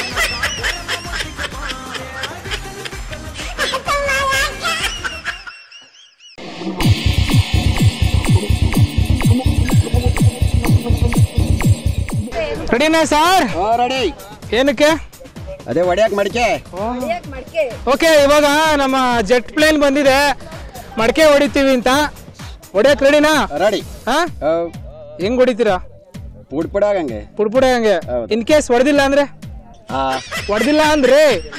Speaker 2: ರೆಡಿನಾ ಸರ್?
Speaker 6: ರೆಡಿ.
Speaker 2: ಏನಕ್ಕೆ?
Speaker 6: ಅದೇ ಹೊಡ್ಯಾಕ್ ಮಡಿಕೆ.
Speaker 2: ಓಕೆ, ಇವಾಗ ನಮ್ಮ ಜೆಟ್ ಪ್ಲೇನ್ ಬಂದಿದೆ, ಮಡಕೆ ಹೊಡಿತೀವಿ ಅಂತ. ಹೊಡ್ಯಾಕ್ ರೆಡಿನಾ?
Speaker 6: ರೆಡಿ.
Speaker 2: ಹಾ, ಹೆಂಗ್ ಹೊಡಿತೀರಾ?
Speaker 6: ಪುಡ್ಪುಡಾಗಂಗೆ.
Speaker 2: ಪುಡ್ಪುಡಂಗೆ. ಇನ್ ಕೇಸ್ ಹೊಡೆದಿಲ್ಲ ಅಂದ್ರೆ? ಹೊಡೆದಿಲ್ಲ ಅಂದ್ರೆ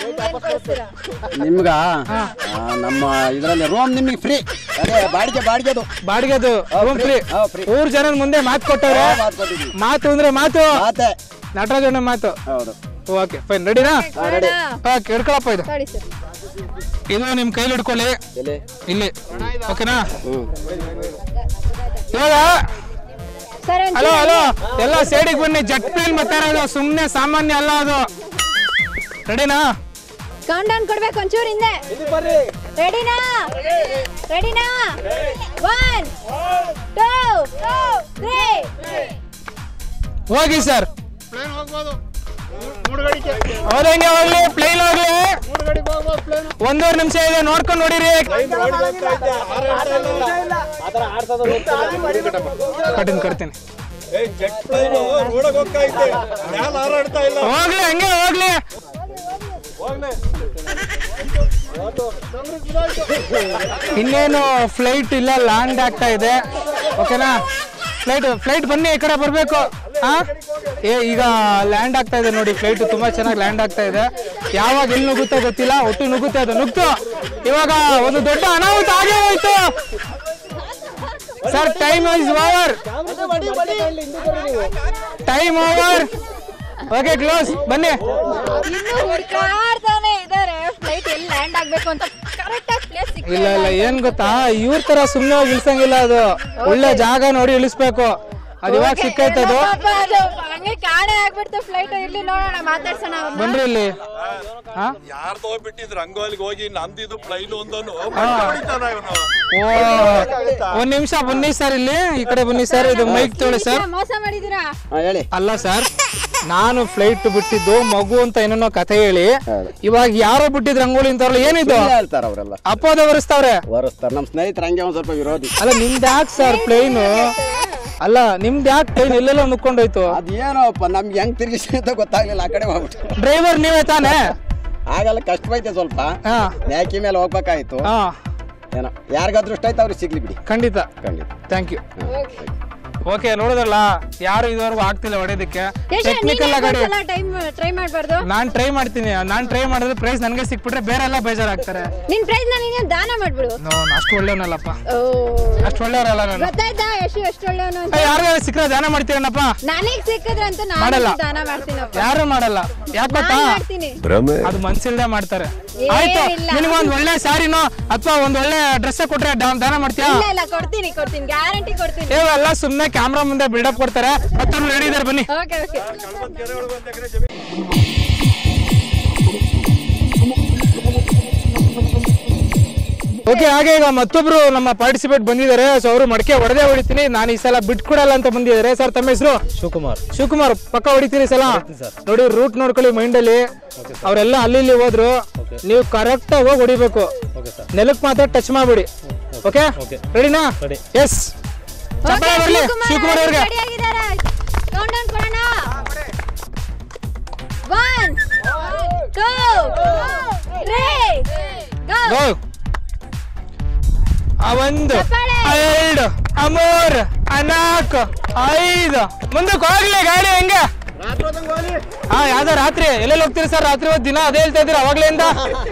Speaker 6: ನಿಮ್ಗ ನಮ್ಮ ಇದರಲ್ಲಿ ರೂಮ್ ನಿಮಗೆ ಫ್ರೀ. ಅದೇ ಬಾಡಿಗೆದು ರೂಮ್ ಫ್ರೀ. 3 ಜನದ ಮುಂದೆ ಮಾತು ಕೊಟ್ಟವ್ರೆ. ಮಾತು ಅಂದ್ರೆ ಮಾತು, ನಟರಾಜಣ್ಣ ಮಾತು. ಹೌದು.
Speaker 2: ಓಕೆ ಫೈನ್, ರೆಡಿನಾ?
Speaker 6: ರೆಡಿ.
Speaker 2: ಓಕೆ, ಹಿಡ್ಕೊಳಪ್ಪ ಇದು. ಇದು ನಿಮ್ ಕೈಲಿ ಹಿಡ್ಕೊಳ್ಳಿ, ಇಲ್ಲಿ. ಓಕೆನಾ? ಇವಾಗ ಹಲೋ ಹಲೋ ಎಲ್ಲ ಸೈಡಿಗೆ ಬನ್ನಿ. ಜಟ್ ಪ್ಲೇನ್ ಬರ್ತಾರ, ಸುಮ್ನೆ ಸಾಮಾನ್ಯ ಅಲ್ಲ ಅದು. ರೆಡಿನಾ?
Speaker 1: ಕೌಂಟ್ ಡೌನ್ ಕೊಡ್ಬೇಕು ಒಂಚೂರು ಹಿಂದೆ. ರೆಡಿನಾ? 1 2 3
Speaker 2: ಹೋಗಿ ಸರ್. ಹೋದಂಗೆ ಹೋಗ್ಲಿ, ಪ್ಲೇನ್ ಹೋಗ್ಲಿ. 1.5 ನಿಮಿಷ ಇದೆ, ನೋಡ್ಕೊಂಡು ನೋಡಿರಿ. ಕಟ್ತೀನಿ. ಹೋಗ್ಲಿ, ಹಂಗೆ ಹೋಗ್ಲಿ. ಇನ್ನೇನು ಫ್ಲೈಟ್ ಇಲ್ಲ, ಲ್ಯಾಂಡ್ ಆಗ್ತಾ ಇದೆ. ಓಕೆನಾ? ಫ್ಲೈಟ್ ಬನ್ನಿ, ಈ ಕಡೆ ಬರ್ಬೇಕು. ಹಾ, ಈಗ ಲ್ಯಾಂಡ್ ಆಗ್ತಾ ಇದೆ ನೋಡಿ. ಫ್ಲೈಟ್ ತುಂಬಾ ಚೆನ್ನಾಗಿ ಲ್ಯಾಂಡ್ ಆಗ್ತಾ ಇದೆ. ಯಾವಾಗ ಎಲ್ಲಿ ನುಗ್ಗುತ್ತೋ ಗೊತ್ತಿಲ್ಲ, ಒಟ್ಟು ನುಗ್ಗುತ್ತೆ. ಅದು ನುಗ್ತು. ಇವಾಗ ಒಂದು ದೊಡ್ಡ ಅನಾಹುತ ಆಗೇ ಹೋಯ್ತು. Sir time is over. Time over. Okay close. ಬನ್ನಿ.
Speaker 1: ಇನ್ನು ಹುಡುಕಾಡ್ತಾನೆ ಇದಾರೆ ಫ್ಲೈಟ್ ಎಲ್ಲಿ ಲ್ಯಾಂಡ್ ಆಗ್ಬೇಕು ಅಂತ ಕರೆಕ್ಟ್ ಆಗಿ ಪ್ಲೇಸ್ ಸಿಕ್ಕಿಲ್ಲ.
Speaker 2: ಇಲ್ಲ ಇಲ್ಲ ಏನ್ ಗೊತ್ತಾ, ಇವ್ರ ತರ ಸುಮ್ಮನೆ ಹೋಗಿ ಇಳಿಸಂಗಿಲ್ಲ. ಅದು ಒಳ್ಳೆ ಜಾಗ ನೋಡಿ ಇಳಿಸ್ಬೇಕು. ಅದು ಇವಾಗ ಸಿಕ್ಕೈತದು.
Speaker 1: ಹಂಗೆ ಕಾಣೆ ಆಗ್ಬಿಡ್ತು ಫ್ಲೈಟ್. ಇರ್ಲಿ ನೋಡೋಣ, ಮಾತಾಡ್ಸೋಣ.
Speaker 2: ಬನ್ರಿ ಇಲ್ಲಿ.
Speaker 5: ಯಾರ್ದೋ ಬಿಟ್ಟಿದ್ರು ರಂಗೋಲಿಗೆ ಹೋಗಿ ನಂದಿದು ಪ್ಲೈನ್ ಒಂದನು.
Speaker 2: ಒಂದ್ ನಿಮಿಷ ಬನ್ನಿ ಸರ್, ಇಲ್ಲಿ ಈ ಕಡೆ ಬನ್ನಿ ಸರ್. ಇದು ಮೈಕ್ ತೊಗೊಳ್ಳಿ ಸರ್.
Speaker 1: ಮೋಸ ಮಾಡಿದಿರಾ?
Speaker 2: ಅಲ್ಲ ಸರ್, ನಾನು ಫ್ಲೈಟ್ ಬಿಟ್ಟಿದ್ದು ಮಗು ಅಂತ ಏನೇನೋ ಕಥೆ ಹೇಳಿ ಇವಾಗ ಯಾರೋ ಬಿಟ್ಟಿದ್ ರಂಗೋಲಿ ಅಂತಾರಲ್ಲ, ಏನಿದು
Speaker 6: ಹೇಳ್ತಾರ ಅವರೆಲ್ಲ
Speaker 2: ಅಪೋದ ಬರೆಸ್ತಾವ್ರೆ.
Speaker 6: ನಮ್ಮ ಸ್ನೇಹಿತರು ಹಂಗೆ ಒಂದ್ ಸ್ವಲ್ಪ ವಿರೋಧಿ.
Speaker 2: ಅಲ್ಲ ನಿಮ್ದು ಯಾಕೆ ಸರ್ ಪ್ಲೇನ್? ಅಲ್ಲ ನಿಮ್ದು ಯಾಕೆ ಪ್ಲೇನ್ ಎಲ್ಲೆಲ್ಲ ಮುಕ್ಕೊಂಡೋಯ್ತು?
Speaker 6: ಅದೇನೋಪ್ಪ ನಮ್ಗೆ ಹೆಂಗ್ ತಿರ್ಗಿಸಿ ಅಂತ ಗೊತ್ತಾಗ್ಲಿಲ್ಲ. ಆ ಕಡೆ ಹೋಗ್ಬಿಟ್ಟು
Speaker 2: ಡ್ರೈವರ್ ನೀವೇ ತಾನೇ?
Speaker 6: ಆಗಲ್ಲ, ಕಷ್ಟವೈತೆ ಸ್ವಲ್ಪ. ನ್ಯಾಕಿ ಮೇಲೆ ಹೋಗ್ಬೇಕಾಯ್ತು. ಏನೋ ಯಾರಿಗ ಅದೃಷ್ಟ ಆಯ್ತು ಅವ್ರಿಗೆ ಸಿಗ್ಲಿ ಬಿಡಿ.
Speaker 2: ಖಂಡಿತ
Speaker 6: ಖಂಡಿತ.
Speaker 2: Thank you. ಓಕೆ ನೋಡೋದಲ್ಲ, ಯಾರು ಇದುವರೆಗೂ ಆಗ್ತಿಲ್ಲ ಹೊಡೆಯೋದಕ್ಕೆ. ಟೆಕ್ನಿಕಲ್ ಗಾಡಿ
Speaker 1: ಟ್ರೈ ಮಾಡಬಾರ್ದು.
Speaker 2: ನಾನ್ ಟ್ರೈ ಮಾಡ್ತೀನಿ. ನಾನ್ ಟ್ರೈ ಮಾಡಿದ್ರೆ ಪ್ರೈಸ್ ನನಗೆ ಸಿಕ್ಬಿಟ್ರೆ ಬೇರೆ ಎಲ್ಲ ಬೇಜಾರಾಗ್ತಾರೆ.
Speaker 1: ನಿನ್ ಪ್ರೈಸ್ ನಾನು ದಾನ ಮಾಡ್ಬಿಡು.
Speaker 2: ಅಷ್ಟು ಒಳ್ಳೆಯವನಲ್ಲಪ್ಪ, ಅಷ್ಟು ಒಳ್ಳೆಯವರಲ್ಲ ನಾನು.
Speaker 1: ಗೊತ್ತಾಯ್ತಾ ಎಷ್ಟು ಒಳ್ಳೆಯವನು ಅಂತ?
Speaker 2: ಯಾರು ಸಿಕ್ಕರೆ ದಾನ ಮಾಡ್ತೀರನಪ್ಪ?
Speaker 1: ನನಗೆ ಸಿಕ್ಕಿದ್ರೆ ಅಂತ
Speaker 2: ಮಾಡಲ್ಲ.
Speaker 1: ನಾನು ದಾನ ಮಾಡ್ತೀನಪ್ಪ.
Speaker 2: ಯಾರು ಮಾಡಲ್ಲ. ಯಾಕೆ ಗೊತ್ತಾ?
Speaker 1: ಮಾಡ್ತೀನಿ.
Speaker 2: ಅದು ಮನ್ಸಿಲ್ದೆ ಮಾಡ್ತಾರೆ. ಆಯ್ತು, ನಿನಗೊಂದ್ ಒಳ್ಳೆ ಸ್ಯಾರಿನೋ ಅಥವಾ ಒಂದ್ ಒಳ್ಳೆ ಡ್ರೆಸ್ ಕೊಟ್ರೆ ದಾನ ಮಾಡ್ತೀಯಾ?
Speaker 1: ಇಲ್ಲ ಕೊಡ್ತೀನಿ ಗ್ಯಾರಂಟಿ ಕೊಡ್ತೀನಿ.
Speaker 2: ಇವೆಲ್ಲ ಸುಮ್ನೆ ಕ್ಯಾಮ್ರಾ ಮುಂದೆ ಬಿಲ್ಡಪ್ ಕೊಡ್ತಾರೆ. ಮತ್ತೊಬ್ರು ರೆಡಿ ಇದಾರೆ, ಬನ್ನಿ.
Speaker 1: Okay okay.
Speaker 2: ಓಕೆ, ಹಾಗೆ ಈಗ ಮತ್ತೊಬ್ರು ನಮ್ಮ ಪಾರ್ಟಿಸಿಪೇಟ್ ಬಂದಿದ್ದಾರೆ. ಸೊ ಅವರು ಮಡಕೆ ಹೊಡೆದೇ ಹೊಡಿತೀನಿ, ನಾನು ಈ ಸಲ ಬಿಟ್ಕೊಡಲ್ಲ ಅಂತ ಬಂದಿದ್ದಾರೆ. ಸರ್ ತಮ್ಮ ಹೆಸರು? ಶಿವಕುಮಾರ್. ಪಕ್ಕ ಹೊಡಿತೀರಿ ಸಲ? ನೋಡಿ ರೂಟ್ ನೋಡ್ಕೊಳ್ಳಿ ಮೈಂಡ್ ಅಲ್ಲಿ. ಅವರೆಲ್ಲ ಅಲ್ಲಿ ಇಲ್ಲಿ ಹೋದ್ರು, ನೀವು ಕರೆಕ್ಟ್ ಆಗಿ ಹೋಗಿ ಹೊಡಿಬೇಕು. ನೆಲಕ್ಕೆ ಮಾತ್ರ ಟಚ್ ಮಾಡ್ಬಿಡಿ. ಓಕೆ ರೆಡಿನಾ? ಎಸ್. ಶಿವಕುಮಾರ್ ಅವ್ರಿಗೆ ಒಂದು 2 3 4 5 ಮುಂದಕ್ಕೆ ಹೋಗ್ಲಿ ಗಾಡಿ. ಹೆಂಗೆ ಯಾವ್ದೋ ರಾತ್ರಿ ಎಲ್ಲೆಲ್ಲಿ ಹೋಗ್ತೀರಿ ಸರ್? ರಾತ್ರಿ ಹೊತ್ತು ದಿನ ಅದೇ ಹೇಳ್ತಾ ಇದ್ದೀರಾ ಅವಾಗ್ಲಿಂದ.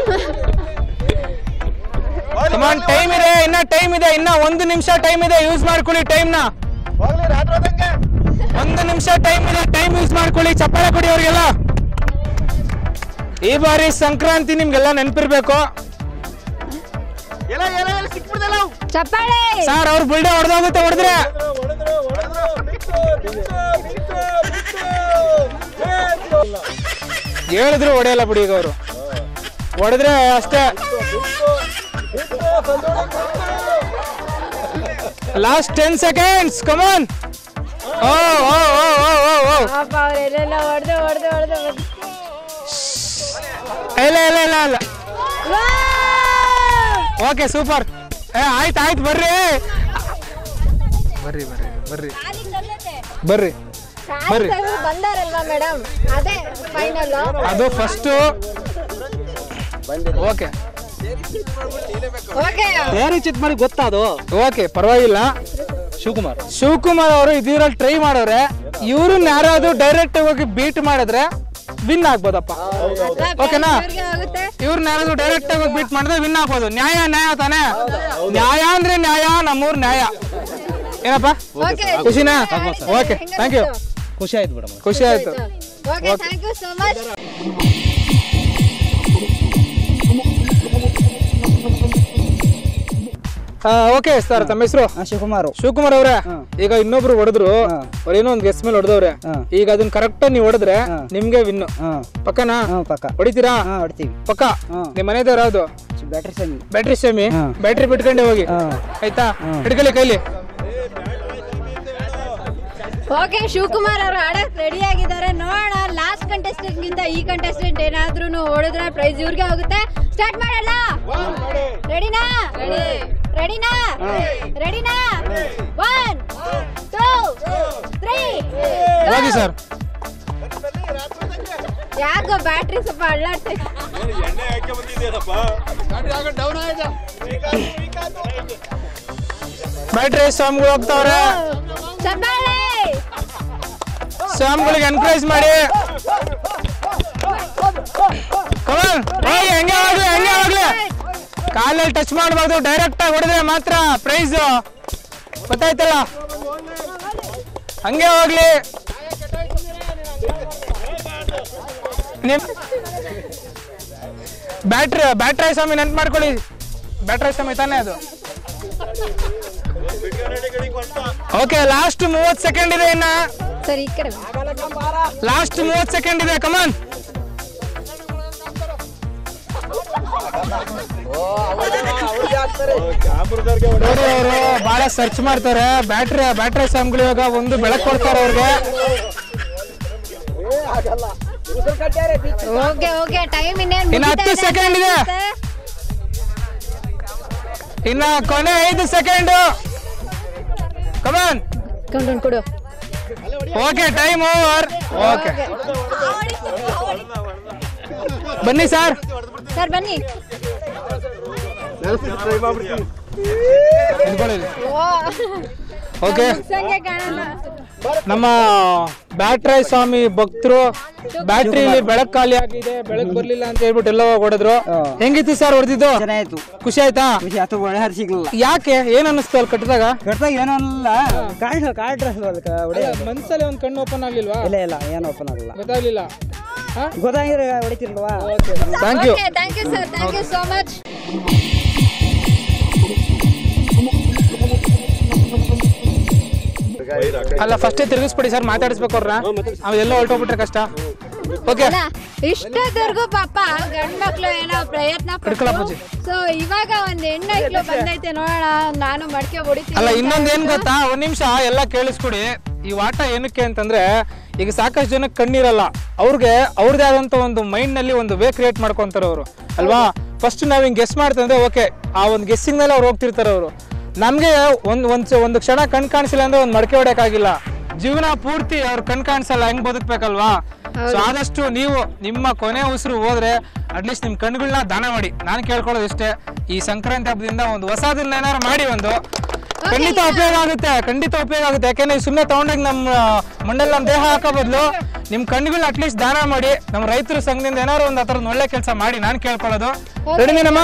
Speaker 2: ಟೈಮ್ ಇದೆ, ಇನ್ನ ಟೈಮ್ ಇದೆ, ಇನ್ನ 1 ನಿಮಿಷ ಟೈಮ್ ಇದೆ. ಯೂಸ್ ಮಾಡ್ಕೊಳ್ಳಿ ಟೈಮ್ ನ. 1 ನಿಮಿಷ ಟೈಮ್ ಇದೆ, ಟೈಮ್ ಯೂಸ್ ಮಾಡ್ಕೊಳ್ಳಿ. ಚಪ್ಪಾಳೆ ಕೊಡಿ ಅವ್ರಿಗೆಲ್ಲ. ಈ ಬಾರಿ ಸಂಕ್ರಾಂತಿ ನಿಮ್ಗೆಲ್ಲ ನೆನಪಿರ್ಬೇಕು.
Speaker 1: ಚಪ್ಪಾಳೆ
Speaker 2: ಸರ್ ಅವ್ರ ಬುಲ್ಡೆ ಹೊಡೆದೋಗುತ್ತೆ. ಹೊಡೆದ್ರೆ ಹೇಳಿದ್ರು ಹೊಡೆಯಲ್ಲ ಬಿಡಿ. ಈಗ ಅವರು ಹೊಡೆದ್ರೆ ಅಷ್ಟೇ. Last 10 seconds. Come on. ಇಲ್ಲ. Okay super. ಆಯ್ತು ಬರ್ರಿ.
Speaker 1: ಬಂದಾರಲ್ವಾ ಮೇಡಮ್? ಅದೇ ಫೈನಲ್.
Speaker 2: ಅದು ಫಸ್ಟ್. ಓಕೆ
Speaker 6: ಯಾರು ಚಿತ್ ಮಾಡಿ ಗೊತ್ತಾ ಅದು?
Speaker 2: ಓಕೆ ಪರವಾಗಿಲ್ಲ. ಶಿವಕುಮಾರ್ ಅವರು ಇದರಲ್ಲಿ ಟ್ರೈ ಮಾಡೋರೆ. ಇವ್ರನ್ನ ಯಾರಾದ್ರೂ ಡೈರೆಕ್ಟ್ ಹೋಗಿ ಬೀಟ್ ಮಾಡಿದ್ರೆ ವಿನ್ ಆಗ್ಬೋದಪ್ಪ. ಓಕೆನಾ? ಇವ್ರನ್ನ ಯಾರಾದ್ರೂ ಡೈರೆಕ್ಟ್ ಆಗಿ ಬೀಟ್ ಮಾಡಿದ್ರೆ ವಿನ್ ಆಗ್ಬೋದು. ನ್ಯಾಯ ತಾನೇ? ನ್ಯಾಯ ಅಂದ್ರೆ ನ್ಯಾಯ, ನಮ್ಮೂರ್ ನ್ಯಾಯ. ಏನಪ್ಪ ಖುಷಿನಾ? Okay thank you. ಖುಷಿ ಆಯ್ತು ಮೇಡಮ್. ಖುಷಿ ಆಯ್ತು.
Speaker 1: Thank you so much.
Speaker 2: Okay sir ತಮ್ಮ ಹೆಸರು? ಶಿವಕುಮಾರ್ ಅವ್ರೆ, ಈಗ ಇನ್ನೊಬ್ರು ಹೊಡೆದ್ರು, ಅವ್ರೇನೋ ಒಂದ್ ಗೆಸ್ ಮೇಲೆ ಹೊಡೆದವ್ರೆ. ಈಗ ಅದನ್ನ ಕರೆಕ್ಟ್ ನೀವು ಹೊಡೆದ್ರೆ ನಿಮ್ಗೆ ವಿನ್. ಪಕ್ಕನಾ? ಹೊಡಿತೀರಾ? ಪಕ್ಕ. ನಿಮ್ ಮನೆ ದೇವ್ರ ಯಾವ್ದು? ಬ್ಯಾಟ್ರಿ ಸ್ವಾಮಿ. ಬ್ಯಾಟ್ರಿ ಬಿಟ್ಕೊಂಡೆ ಹೋಗಿ ಆಯ್ತಾ? ಹಿಡ್ಕೊಳ್ಳಿ ಕೈಲಿ.
Speaker 1: ಓಕೆ ಶಿವಕುಮಾರ್ ಅವರು ಆಡಕ್ ರೆಡಿ ಆಗಿದ್ದಾರೆ. ನೋಡೋಣ ಲಾಸ್ಟ್ ಕಂಟೆಸ್ಟೆಂಟ್ ಗಿಂತ ಈ ಕಂಟೆಸ್ಟೆಂಟ್ ಏನಾದ್ರೂ ಹೊಡೆದ್ರೆ ಪ್ರೈಸ್ ಇವ್ರಿಗೆ ಹೋಗುತ್ತೆ. ಸ್ಟಾರ್ಟ್ ಮಾಡೋಣ. ರೆಡಿನಾ? 1 2 3
Speaker 2: ಹೋಗಿ ಸರ್.
Speaker 1: ಯಾಕೋ ಬ್ಯಾಟ್ರಿ ಸ್ವಲ್ಪ ಅಳ್ಳಾಡ್ತಾ ಇದೆ.
Speaker 2: ಬ್ಯಾಟ್ರಿ ಸ್ವಾಮಿಗಳು ಹೋಗ್ತಾವ್ರೆ. ಸ್ವಾಮಿಗಳಿಗೆ ಎನ್ಕರೇಜ್ ಮಾಡಿ. ಹೆಂಗೆ ಆಗ್ಲಿ ಕಾಲಲ್ಲಿ ಟಚ್ ಮಾಡಬಾರ್ದು. ಡೈರೆಕ್ಟ್ ಆಗಿ ಹೊಡೆದ್ರೆ ಮಾತ್ರ ಪ್ರೈಸ್. ಗೊತ್ತಾಯ್ತಲ್ಲ, ಹಂಗೆ ಹೋಗ್ಲಿ. ಬ್ಯಾಟ್ರಿ ಸ್ವಾಮಿ ನೆನ್ಪು ಮಾಡ್ಕೊಳ್ಳಿ, ಬ್ಯಾಟ್ರಿ ಸ್ವಾಮಿ ತಾನೇ ಅದು. ಓಕೆ, ಲಾಸ್ಟ್ 30 ಸೆಕೆಂಡ್ ಇದೆ ಇನ್ನ.
Speaker 1: ಸರಿ, ಈ ಕಡೆ
Speaker 2: ಲಾಸ್ಟ್ 30 ಸೆಕೆಂಡ್ ಇದೆ, ಕಮಾನ್. ಅವರು ಬಹಳ ಸರ್ಚ್ ಮಾಡ್ತಾರೆ. ಬ್ಯಾಟ್ರಿ ಸ್ವಾಮಿಗಳು ಇವಾಗ ಒಂದು ಬೆಳಕು ಕೊಡ್ತಾರೆ ಅವ್ರಿಗೆ.
Speaker 1: ಓಕೆ, ಟೈಮ್ ಇನ್ನೇನು
Speaker 2: ಇನ್ನ 10 ಸೆಕೆಂಡ್ ಇದೆ. ಇನ್ನ ಕೊನೆ 5 ಸೆಕೆಂಡ್. ಕಮಾನ್,
Speaker 1: ಕೊಡು.
Speaker 2: Okay, time over. ಓಕೆ, ಬನ್ನಿ ಸರ್
Speaker 1: ಬನ್ನಿ.
Speaker 2: ಓಕೆ, ನಮ್ಮ ಬ್ಯಾಟ್ರಿ ಸ್ವಾಮಿ ಭಕ್ತರು ಬ್ಯಾಟ್ರಿಲಿ ಬೆಳಕು ಖಾಲಿ ಆಗಿದೆ, ಬೆಳಕು ಬರ್ಲಿಲ್ಲ ಅಂತ ಹೇಳ್ಬಿಟ್ಟು ಎಲ್ಲ ಹೊಡೆದ್ರು. ಹೆಂಗಿತ್ತು ಸರ್ ಹೊಡೆದಿದ್ದು?
Speaker 6: ಚೆನ್ನಾಯ್ತು.
Speaker 2: ಖುಷಿ ಆಯ್ತಾ?
Speaker 6: ಖುಷಿ ಆಯ್ತು. ಒಳ್ಳೆ ಹರಿ ಸಿಗ್ಲಿಲ್ಲ.
Speaker 2: ಯಾಕೆ, ಏನ್ ಅನ್ನಿಸ್ತು ಅಲ್ಲಿ ಕಟ್ಟಿದಾಗ?
Speaker 6: ಏನೋ ಅಲ್ಲ,
Speaker 2: ಮನ್ಸಲ್ಲಿ ಒಂದ್ ಕಣ್ಣು ಓಪನ್ ಆಗ್ಲಿಲ್ವಾ?
Speaker 6: ಇಲ್ಲ ಏನು ಓಪನ್ ಆಗಲ್ಲ.
Speaker 2: ಗೊತ್ತಾಗ್ಲಿಲ್ಲ?
Speaker 6: ಗೊತ್ತಾಗಿರೋ ಹೊಡಿತಿಲ್ವಾ?
Speaker 2: Thank you
Speaker 1: sir, thank you so much.
Speaker 2: ಅಲ್ಲ, ಫಸ್ಟೇ ತಿರುಗಿಸ್ಬಿಡಿ ಸರ್, ಮಾತಾಡಿಸ್ಬೇಕು ಅವ್ರನ್ನ. ಅವೆಲ್ಲ ಹೊರಟೋಗ್ಬಿಟ್ರೆ ಕಷ್ಟ. ಓಕೆ,
Speaker 1: ಇಷ್ಟದವರೆಗೂ ಪಾಪ ಗಂಡ್ ಮಕ್ಳು ಏನೋ ಪ್ರಯತ್ನ ಪಡ್ತಾರೆ. ಸೊ ಇವಾಗ ಒಂದ್ ಹೆಣ್ಣು ಬಂದೈತೆ, ನೋಡೋಣ. ನಾನು ಮಡ್ಕೆ ಹೊಡಿತೀನಿ.
Speaker 2: ಅಲ್ಲ, ಇನ್ನೊಂದ್ ಏನ್ ಗೊತ್ತಾ, ಒಂದ್ ನಿಮಿಷ ಎಲ್ಲ ಕೇಳಿಸ್ಕೊಡಿ. ಈ ಆಟ ಏನಕ್ಕೆ ಅಂತಂದ್ರೆ, ಈಗ ಸಾಕಷ್ಟು ಜನಕ್ಕೆ ಕಣ್ಣಿರಲ್ಲ, ಅವ್ರಿಗೆ ಅವ್ರದೇ ಆದಂತ ಒಂದು ಮೈಂಡ್ ನಲ್ಲಿ ಒಂದು ವೇ ಕ್ರಿಯೇಟ್ ಮಾಡ್ಕೊಂತಾರೆ ಅವರು, ಅಲ್ವಾ? ಫಸ್ಟ್ ನಾವ್ ಹಿಂಗ್ ಗೆಸ್ ಮಾಡ್ತಂದ್ರೆ ಓಕೆ, ಆ ಒಂದು ಗೆಸ್ಸಿಂಗ್ ಮೇಲೆ ಅವ್ರು ಹೋಗ್ತಿರ್ತಾರೆ ಅವರು. ನಮ್ಗೆ ಒಂದು ಕ್ಷಣ ಕಣ್ ಕಾಣಿಸಿಲ್ಲ ಅಂದ್ರೆ ಒಂದ್ ಮಡಕೆ ಹೊಡೆಯಕ್ಕಾಗಿಲ್ಲ. ಜೀವನ ಪೂರ್ತಿ ಅವ್ರು ಕಣ್ ಕಾಣಿಸಲ್ಲ, ಹೆಂಗ್ ಬದುಕ್ಬೇಕಲ್ವಾ? ಸೊ ಆದಷ್ಟು ನೀವು ನಿಮ್ಮ ಕೊನೆ ಉಸಿರು ಹೋದ್ರೆ ಅಟ್ಲೀಸ್ಟ್ ನಿಮ್ ಕಣ್ಗಳನ್ನ ದಾನ ಮಾಡಿ. ನಾನು ಕೇಳ್ಕೊಳ್ಳೋದು ಇಷ್ಟೇ, ಈ ಸಂಕ್ರಾಂತಿ ಹಬ್ಬದಿಂದ ಒಂದು ಹೊಸದನ್ನ ಏನಾರು ಮಾಡಿ, ಒಂದು ಖಂಡಿತ ಉಪಯೋಗ ಆಗುತ್ತೆ. ಯಾಕೆಂದ್ರೆ ಸುಮ್ಮನೆ ತಗೊಂಡಾಗ ನಮ್ಮ ಮಂಡಲ್ ನಮ್ಮ ದೇಹ ಹಾಕೋ ಬದಲು ನಿಮ್ ಕಣ್ಗಳನ್ನ ಅಟ್ಲೀಸ್ಟ್ ದಾನ ಮಾಡಿ. ನಮ್ಮ ರೈತರ ಸಂಘದಿಂದ ಏನಾರು ಒಂದು ಆತರ ಒಳ್ಳೆ ಕೆಲಸ ಮಾಡಿ, ನಾನು ಕೇಳ್ಕೊಳ್ಳೋದು. ರೆಡಿನೇನಮ್ಮ?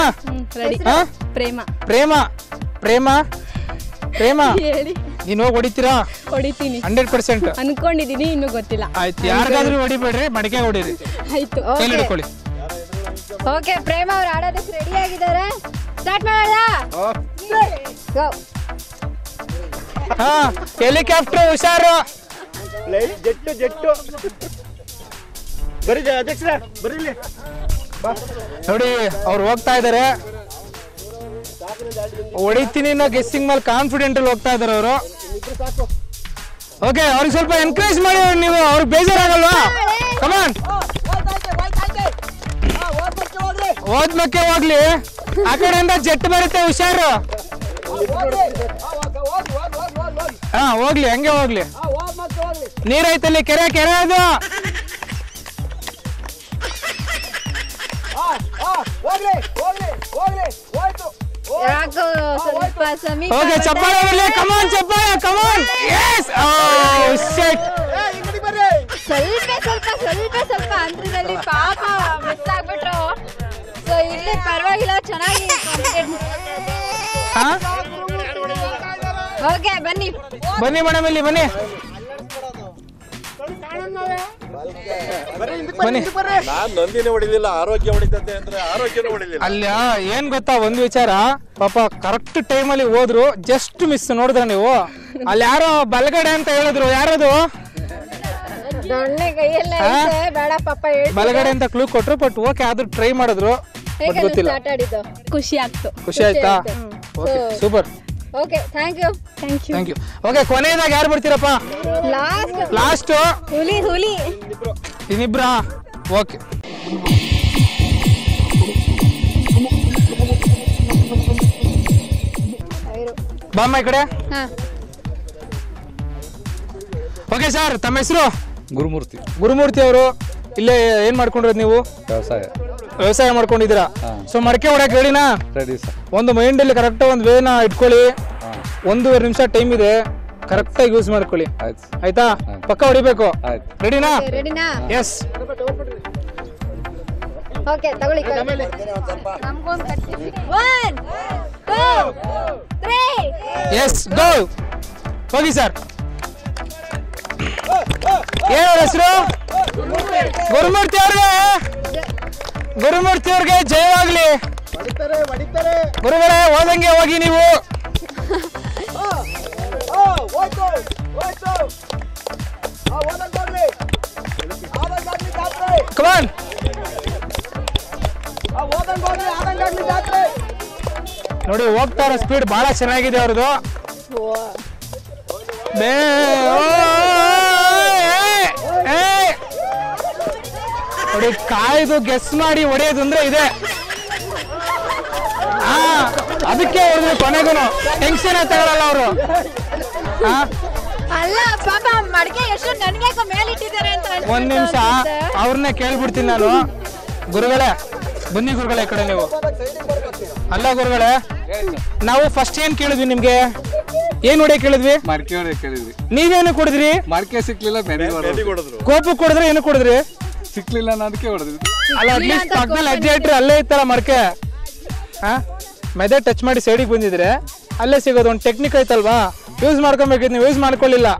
Speaker 2: ಪ್ರೇಮ ನೀನ್ ಹೋಗಿ ಹೊಡಿತೀರಾ?
Speaker 1: ಹೊಡಿತೀನಿ
Speaker 2: 100%
Speaker 1: ಅನ್ಕೊಂಡಿದೀನಿ, ಇನ್ನು ಗೊತ್ತಿಲ್ಲ.
Speaker 2: ಆಯ್ತು, ಯಾರಿಗಾದ್ರೂ ಹೊಡಿಬೇಡ್ರಿ, ಮಡಿಕೆ ಹೊಡೀರಿ.
Speaker 1: ಆಯ್ತು,
Speaker 2: ಹಿಡ್ಕೊಳ್ಳಿ.
Speaker 1: ಓಕೆ, ಪ್ರೇಮ ಅವ್ರು ಆಡೋದಕ್ಕೆ ರೆಡಿ ಆಗಿದ್ದಾರೆ. ಸ್ಟಾರ್ಟ್ ಮಾಡೋಣ.
Speaker 2: ಹಾ, ಹೆಲಿಕಾಪ್ಟರ್ ಹುಷಾರು.
Speaker 4: ಜೆಟ್ಟು ಬರೀ ಅಧ್ಯಕ್ಷರ ಬರೀಲಿ
Speaker 2: ನೋಡಿ, ಅವ್ರು ಹೋಗ್ತಾ ಇದಾರೆ. ಹೊಡಿತೀನಿ ಅನ್ನೋ ಗೆಸ್ಸಿಂಗ್ ಮೇಲೆ ಕಾನ್ಫಿಡೆಂಟ್ ಅಲ್ಲಿ ಹೋಗ್ತಾ ಇದಾರೆ ಅವರು. ಓಕೆ, ಅವ್ರಿಗೆ ಸ್ವಲ್ಪ ಎನ್ಕರೇಜ್ ಮಾಡಿ ನೀವು, ಅವ್ರಿಗೆ ಬೇಜಾರಾಗಲ್ವಾ? ಕಮಾನ್, ಓದ್ಮಕ್ಕೆ ಹೋಗ್ಲಿ. ಆ ಕಡೆಯಿಂದ ಜೆಟ್ ಬರುತ್ತೆ, ಹುಷಾರು. ಹಾ, ಹೋಗ್ಲಿ, ಹಂಗೆ ಹೋಗ್ಲಿ. ನೀರೈತಲ್ಲಿ, ಕೆರೆ ಅದು. ಓಕೆ, ಚಪ್ಪಾಳೆ ಬರಲಿ. ಕಮಾನ್, ಚಪ್ಪಾಳೆ, ಕಮಾನ್. ಯೆಸ್. ಓ ಶಿಟ್.
Speaker 1: ಸ್ವಲ್ಪ ಅಂತರದಲ್ಲಿ ಪಾಪ ಮಿಸ್ ಆಗ್ಬಿಟ್ರು. ಸೊ ಇಲ್ಲಿ ಪರವಾಗಿಲ್ಲ, ಚೆನ್ನಾಗಿ. ಓಕೆ, ಬನ್ನಿ
Speaker 2: ಮೇಡಮ್, ಇಲ್ಲಿ ಬನ್ನಿ.
Speaker 5: ನಾನ್ ನಂದಿನೇ ಹೊಡಿಲಿಲ್ಲ, ಆರೋಗ್ಯ ಹೊಡಿತಂತೆ ಅಂದ್ರೆ ಆರೋಗ್ಯನೂ ಹೊಡಿಲಿಲ್ಲ.
Speaker 2: ಅಲ್ಲ, ಏನ್ ಗೊತ್ತಾ ಒಂದು ವಿಚಾರ, ಪಾಪ ಕರೆಕ್ಟ್ ಟೈಮಲ್ಲಿ ಹೋದ್ರು, ಜಸ್ಟ್ ಮಿಸ್. ನೋಡಿದ್ರ ನೀವು? ಅಲ್ಲಿ ಯಾರೋ ಬಲಗಡೆ ಅಂತ ಹೇಳಿದ್ರು, ಯಾರದು? ಬಲಗಡೆ ಅಂತ ಕ್ಲೂ ಕೊಟ್ರು. ಬಟ್ ಓಕೆ, ಆದ್ರೂ ಟ್ರೈ ಮಾಡಿದ್ರು, ಗೊತ್ತಿಲ್ಲ.
Speaker 1: ಖುಷಿ
Speaker 2: ಆಯ್ತಾ? Okay, super.
Speaker 1: Okay, thank you.
Speaker 2: Okay, ಕೊನೆಯದಾಗ ಯಾರು ಬರ್ತೀರಪ್ಪ? ಲಾಸ್ಟ್
Speaker 1: ಹುಲಿ
Speaker 2: ಇನ್ನಿಬ್ರಾ? ಓಕೆ, ಬಾಮ್ಮ ಈ ಕಡೆ. ಓಕೆ ಸರ್, ತಮ್ಮ ಹೆಸರು? ಗುರುಮೂರ್ತಿ ಅವರು. ಇಲ್ಲೇ ಏನ್ ಮಾಡ್ಕೊಂಡಿರೋದು ನೀವು? ವ್ಯವಸಾಯ ಮಾಡ್ಕೊಂಡಿದ್ದೀರಾ? ಸೊ ಮಡಕೆ ಹೊಡಕ್ ರೆಡಿನಾ? ಒಂದು ಮೈಂಡ್ ಅಲ್ಲಿ ಕರೆಕ್ಟ್ ಒಂದು ವೇನ ಇಟ್ಕೊಳ್ಳಿ. 1.5 ನಿಮಿಷ ಟೈಮ್ ಇದೆ, ಕರೆಕ್ಟ್ ಆಗಿ ಯೂಸ್ ಮಾಡ್ಕೊಳ್ಳಿ. ಆಯ್ತಾ? ಪಕ್ಕ ಹೊಡಿಬೇಕು. ರೆಡಿನಾ? ಎಸ್.
Speaker 1: ಓಕೆ, ತಗೊಳ್ಳಿ. 1 2 3
Speaker 2: ಎಸ್, ಗೋ. ಹೋಗಿ ಸರ್. ಏನು ಹೆಸರು? ಗುರುಮೂರ್ತಿ ಅವ್ರಿಗೆ ಜಯವಾಗ್ಲಿ. ಗುರುಗಳೇ ಹೋದಂಗೆ ಹೋಗಿ ನೀವು. ಕಮಾನ್. ನೋಡಿ ಹೋಗ್ತಾ ಇರೋ ಸ್ಪೀಡ್ ಬಹಳ ಚೆನ್ನಾಗಿದೆ ಅವ್ರದ್ದು. ನೋಡಿ ಕಾಯ್ದು ಗೆಸ್ ಮಾಡಿ ಹೊಡೆಯೋದು ಅಂದ್ರೆ ಇದೆ. ಅದಕ್ಕೆ ಹೊಡೆದ್ರು ಕೊನೆಗೂ ಟೆನ್ಷನ್ ತಗೊಳಲ್ಲ ಅವರು.
Speaker 1: ಅಲ್ಲ ಪಾಪ ಮಡಿಕೆ ಎಷ್ಟು ನನಗೆ ಮೇಲಿಟ್ಟಿದ್ದಾರೆ ಅಂತ.
Speaker 2: ಒಂದ್ ನಿಮಿಷ ಅವ್ರನ್ನೇ ಕೇಳ್ಬಿಡ್ತೀನಿ ನಾನು. ಗುರುಗಳೇ ಬನ್ನಿ ಗುರುಗಳೇ ಈ ಕಡೆ ನೀವು. ಅಲ್ಲ ಗುರುಗಳೇ, ನಾವು ಫಸ್ಟ್ ಏನ್ ಕೇಳಿದ್ವಿ ನಿಮ್ಗೆ? ಏನ್ ಹೊಡೆ ಕೇಳಿದ್ವಿ?
Speaker 7: ಮಡಕೆ ಹೊಡೆ ಕೇಳಿದ್ವಿ.
Speaker 2: ನೀವೇನು ಕೊಡಿದ್ರಿ?
Speaker 7: ಮಡಕೆ ಸಿಕ್ಲಿಲ್ಲ,
Speaker 2: ಕೋಪು ಕೊಡಿದ್ರೆ ಏನು ಕೊಡಿದ್ರಿ?
Speaker 7: ಸಿಕ್ಲಿಲ್ಲ ಅನ್ನೋದಕ್ಕೆ ಹೊಡೆದ್ವಿ.
Speaker 2: ಅಲ್ಲ ಅಟ್ಲೀಸ್ಟ್ ಪಕ್ಕದಲ್ಲಿ ಅಜ್ಜಿ ಇಟ್ರೆ ಅಲ್ಲೇ ಇತ್ತಲ್ಲ ಮಡಕೆ. ಮೆದೆ ಟಚ್ ಮಾಡಿ ಸೈಡಿಗೆ ಬಂದಿದ್ರೆ ಅಲ್ಲೇ ಸಿಗೋದು. ಒಂದು ಟೆಕ್ನಿಕ್ ಐತಲ್ವಾ, ಯೂಸ್ ಮಾಡ್ಕೊಬೇಕಿದ್ ನೀವು ಯೂಸ್ ಮಾಡ್ಕೊಳ್ಳಿಲ್ಲ.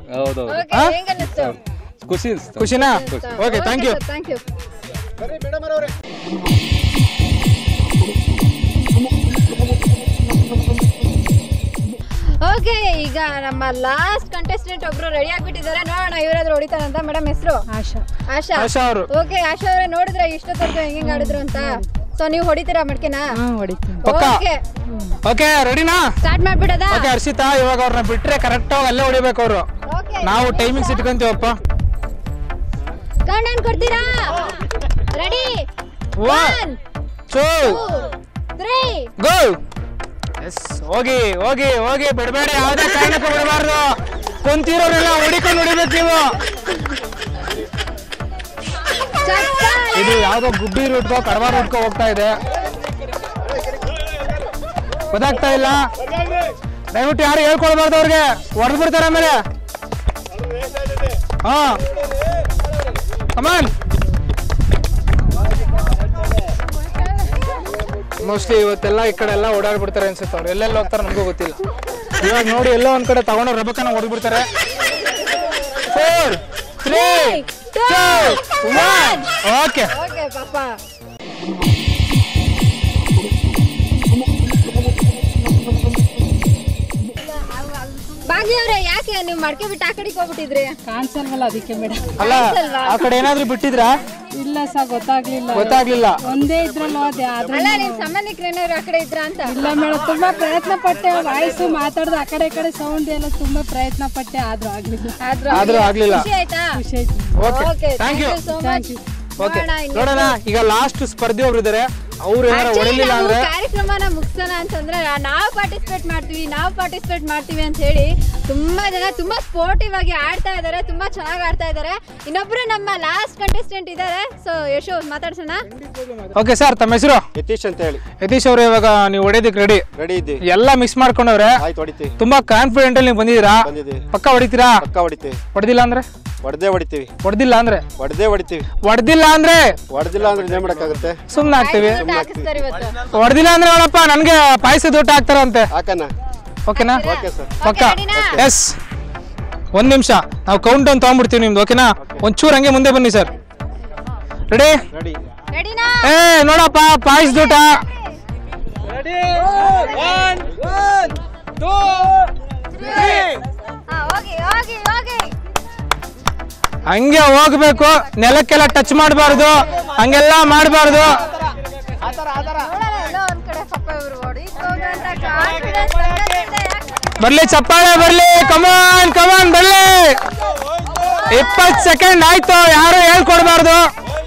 Speaker 2: ಖುಷಿನಾ? Okay, thank you.
Speaker 1: ಓಕೆ, ಈಗ ನಮ್ಮ ಲಾಸ್ಟ್ ಕಂಟೆಸ್ಟೆಂಟ್ ಒಬ್ರು ರೆಡಿ ಆಗ್ಬಿಟ್ಟಿದ್ದಾರೆ. ನೋಡೋಣ ಇವರಾದ್ರೂ ಹೊಡಿತಾರಂತ. ಮೇಡಮ್ ಹೆಸರು? ಆಶಾ ಅವರು. ಓಕೆ ಆಶಾ ಅವರೇ, ನೋಡಿದ್ರೆ ಇಷ್ಟೊತ್ತವರೆಗೂ ಹೆಂಗ್ ಆಡಿದ್ರು ಅಂತ. ಸೊ ನೀವು ಹೊಡಿತೀರಾ ಮಡ್ಕೆನಾ?
Speaker 2: ಓಕೆ, ರೆಡಿನಾ?
Speaker 1: ಸ್ಟಾರ್ಟ್ ಮಾಡ್ಬಿಡೋದ?
Speaker 2: ಓಕೆ ಹರ್ಷಿತಾ, ಇವಾಗ ಅವ್ರನ್ನ ಬಿಟ್ರೆ ಕರೆಕ್ಟ್ ಆಗಿ ಅಲ್ಲೇ ಹೊಡಿಬೇಕು ಅವರು. ನಾವು ಟೈಮಿಂಗ್ಸ್ ಇಟ್ಕೊಂತೀವಪ್ಪ.
Speaker 1: ಕೌಂಟ್ ಕೊಡ್ತೀರಾ? ರೆಡಿ? 1 2 3
Speaker 2: ಗೋ. ಎಸ್, ಹೋಗಿ ಹೋಗಿ ಹೋಗಿ, ಬಿಡಬೇಡಿ, ಯಾವುದೇ ಕಾರಣಕ್ಕೂ ಬಿಡಬಾರ್ದು. ಕುಂತಿರೋರೆಲ್ಲ ಹೊಡಿಕೊಂಡು ಹೊಡಿಬೇಕು ನೀವು. ಇದು ಯಾವ್ದೋ ಗುಬ್ಬಿ ರೂಟ್ಗೋ ಕಡವ ರೂಟ್ಗೋ ಹೋಗ್ತಾ ಇದೆ, ಗೊತ್ತಾಗ್ತಾ ಇಲ್ಲ. ದಯವಿಟ್ಟು ಯಾರು ಹೇಳ್ಕೊಳ್ಬಾರ್ದು ಅವ್ರಿಗೆ, ಹೊಡೆದು ಬಿಡ್ತಾರೆ ಆಮೇಲೆ. ಹಾ ಕಮಾನ್. ಮೋಸ್ಟ್ಲಿ ಇವತ್ತೆಲ್ಲ ಈ ಕಡೆ ಎಲ್ಲ ಓಡಾಡ್ಬಿಡ್ತಾರೆ ಅನ್ಸುತ್ತೆ. ಅವ್ರು ಎಲ್ಲೆಲ್ಲ ಹೋಗ್ತಾರೆ ನಮಗೂ ಗೊತ್ತಿಲ್ಲ. ಇವಾಗ ನೋಡಿ ಎಲ್ಲೋ ಒಂದ್ ಕಡೆ ತಗೊಂಡು ರಬಕನ ಹೊಡೆದ್ಬಿಡ್ತಾರೆ. 4 3 2 1. ಓಕೆ
Speaker 1: ಪಾಪ. ಭಾಗ್ಯ ಅವ್ರೆ, ಯಾಕೆ ನೀವು ಮಡ್ಕೆ ಬಿಟ್ಟು ಆ ಕಡೆಗೆ ಹೋಗ್ಬಿಟ್ಟಿದ್ರಿ?
Speaker 8: ಕಾಣಿಸಲ್ವಲ್ಲ ಅದಕ್ಕೆ ಮೇಡಮ್.
Speaker 2: ಅಲ್ಲ, ಆ ಕಡೆ ಏನಾದ್ರು ಬಿಟ್ಟಿದ್ರಾ?
Speaker 8: ಇಲ್ಲ ಸರ್,
Speaker 2: ಗೊತ್ತಾಗ್ಲಿಲ್ಲ.
Speaker 8: ಒಂದೇ ಇದ್ರಲ್ಲಿ ಹೋದೆ.
Speaker 1: ಅಲ್ಲ, ನಿಮ್ ಸಂಬಂಧಿಕರು ಏನಾದ್ರು ಆ ಕಡೆ ಇದ್ರ ಅಂತ?
Speaker 8: ಇಲ್ಲ ಮೇಡಮ್, ತುಂಬಾ ಪ್ರಯತ್ನ ಪಟ್ಟೆ. ವಾಯ್ಸು ಮಾತಾಡ್ದು ಆ ಕಡೆ ಈ ಕಡೆ ಸೌಂಡ್ ಎಲ್ಲ ತುಂಬಾ ಪ್ರಯತ್ನ ಪಟ್ಟೆ, ಆದ್ರೂ ಆಗ್ಲಿಲ್ಲ.
Speaker 1: ಖುಷಿ ಆಯ್ತಾ?
Speaker 8: ಖುಷಿ ಆಯ್ತು.
Speaker 2: Okay, thank you
Speaker 1: so much.
Speaker 2: Okay, ನೋಡೋಣ. ಈಗ ಲಾಸ್ಟ್ ಸ್ಪರ್ಧಿ ಒಬ್ರು ಇದಾರೆ. ಅವ್ರು ಏನಾರ ಹೊಡಿಲಿಲ್ಲ ಅಂದ್ರೆ
Speaker 1: ಕಾರ್ಯಕ್ರಮನ ಮುಗಿಸೋಣ ಅಂತಂದ್ರೆ ನಾವು ಪಾರ್ಟಿಸಿಪೇಟ್ ಮಾಡ್ತೀವಿ ಅಂತ ಹೇಳಿ ತುಂಬಾ ಜನ ತುಂಬಾ ಸ್ಪೋರ್ಟಿವ್ ಆಗಿ ಆಡ್ತಾ ಇದಾರೆ, ತುಂಬಾ ಚೆನ್ನಾಗಿ ಆಡ್ತಾ ಇದಾರೆ. ಇನ್ನೊಬ್ರು ನಮ್ಮ ಲಾಸ್ಟ್ ಕಂಟೆಸ್ಟೆಂಟ್ ಇದಾರೆ. ಸೊ ಯಶು, ಮಾತಾಡ್ಸೋಣ.
Speaker 2: ಓಕೆ ಸರ್, ತಮ್ಮ ಹೆಸರು?
Speaker 3: ಯತೀಶ್ ಅಂತ ಹೇಳಿ.
Speaker 2: ಯತೀಶ್ ಅವ್ರೆ, ಇವಾಗ ನೀವು ಹೊಡೆಯೋದಕ್ಕೆ ರೆಡಿ
Speaker 3: ಇದ್ದೀವಿ.
Speaker 2: ಎಲ್ಲ ಮಿಕ್ಸ್ ಮಾಡ್ಕೊಂಡವ್ರೆ.
Speaker 3: ಆಯ್ತು, ಹೊಡಿತೀವಿ.
Speaker 2: ತುಂಬಾ ಕಾನ್ಫಿಡೆಂಟ್ ಅಲ್ಲಿ ನೀವು ಬಂದಿದ್ದೀರಾ? ಪಕ್ಕ ಹೊಡಿತೀರಾ?
Speaker 3: ಪಕ್ಕ ಹೊಡಿತೀವಿ.
Speaker 2: ಹೊಡೆದಿಲ್ಲ ಅಂದ್ರೆ?
Speaker 3: ಹೊಡಿತೀವಿ.
Speaker 2: ಹೊಡೆದಿಲ್ಲ ಅಂದ್ರೆ?
Speaker 3: ಹೊಡಿತೀವಿ.
Speaker 2: ಹೊಡೆದಿಲ್ಲ ಅಂದ್ರೆ
Speaker 3: ಏನ್ ಮಾಡಕ್ಕಾಗುತ್ತೆ?
Speaker 2: ಸುಮ್ನೆ ಹಾಕ್ತಿವಿ.
Speaker 1: ಹಾಕಿಸ್ತಾರೆ ಇವತ್ತು.
Speaker 2: ಹೊಡೆದಿಲ್ಲ ಅಂದ್ರೆ ನೋಡಪ್ಪ, ನನ್ಗೆ ಪಾಯಸದ ಊಟ ಹಾಕ್ತಾರಂತೆ.
Speaker 3: ಹಾಕಣ.
Speaker 2: ಓಕೆನಾ?
Speaker 3: Okay sir.
Speaker 2: ಪಕ್ಕ. ಎಸ್, ಒಂದ್ ನಿಮಿಷ ನಾವು ಕೌಂಟ್ ಡೌನ್ ತಗೊಂಡ್ಬಿಡ್ತೀವಿ ನಿಮ್ದು. ಓಕೆನಾ? ಒಂಚೂರು ಹಂಗೆ ಮುಂದೆ ಬನ್ನಿ ಸರ್. ರೆಡಿ?
Speaker 1: ರೆಡಿನಾ?
Speaker 2: ನೋಡಪ್ಪ, ಪಾಯಸದ ಊಟ.
Speaker 4: ರೆಡಿ? 1 2 3.
Speaker 1: ಹೋಗಿ
Speaker 2: ಹಂಗೆ ಹೋಗ್ಬೇಕು. ನೆಲಕ್ಕೆಲ್ಲ ಟಚ್ ಮಾಡಬಾರ್ದು, ಹಂಗೆಲ್ಲ ಮಾಡಬಾರ್ದು. ಬರ್ಲಿ ಚಪ್ಪಾಳೆ, ಬರ್ಲಿ. ಕಮಾನ್ ಬರ್ಲಿ. 20 ಸೆಕೆಂಡ್ ಆಯ್ತು, ಯಾರು ಹೇಳ್ಕೊಡ್ಬಾರ್ದು.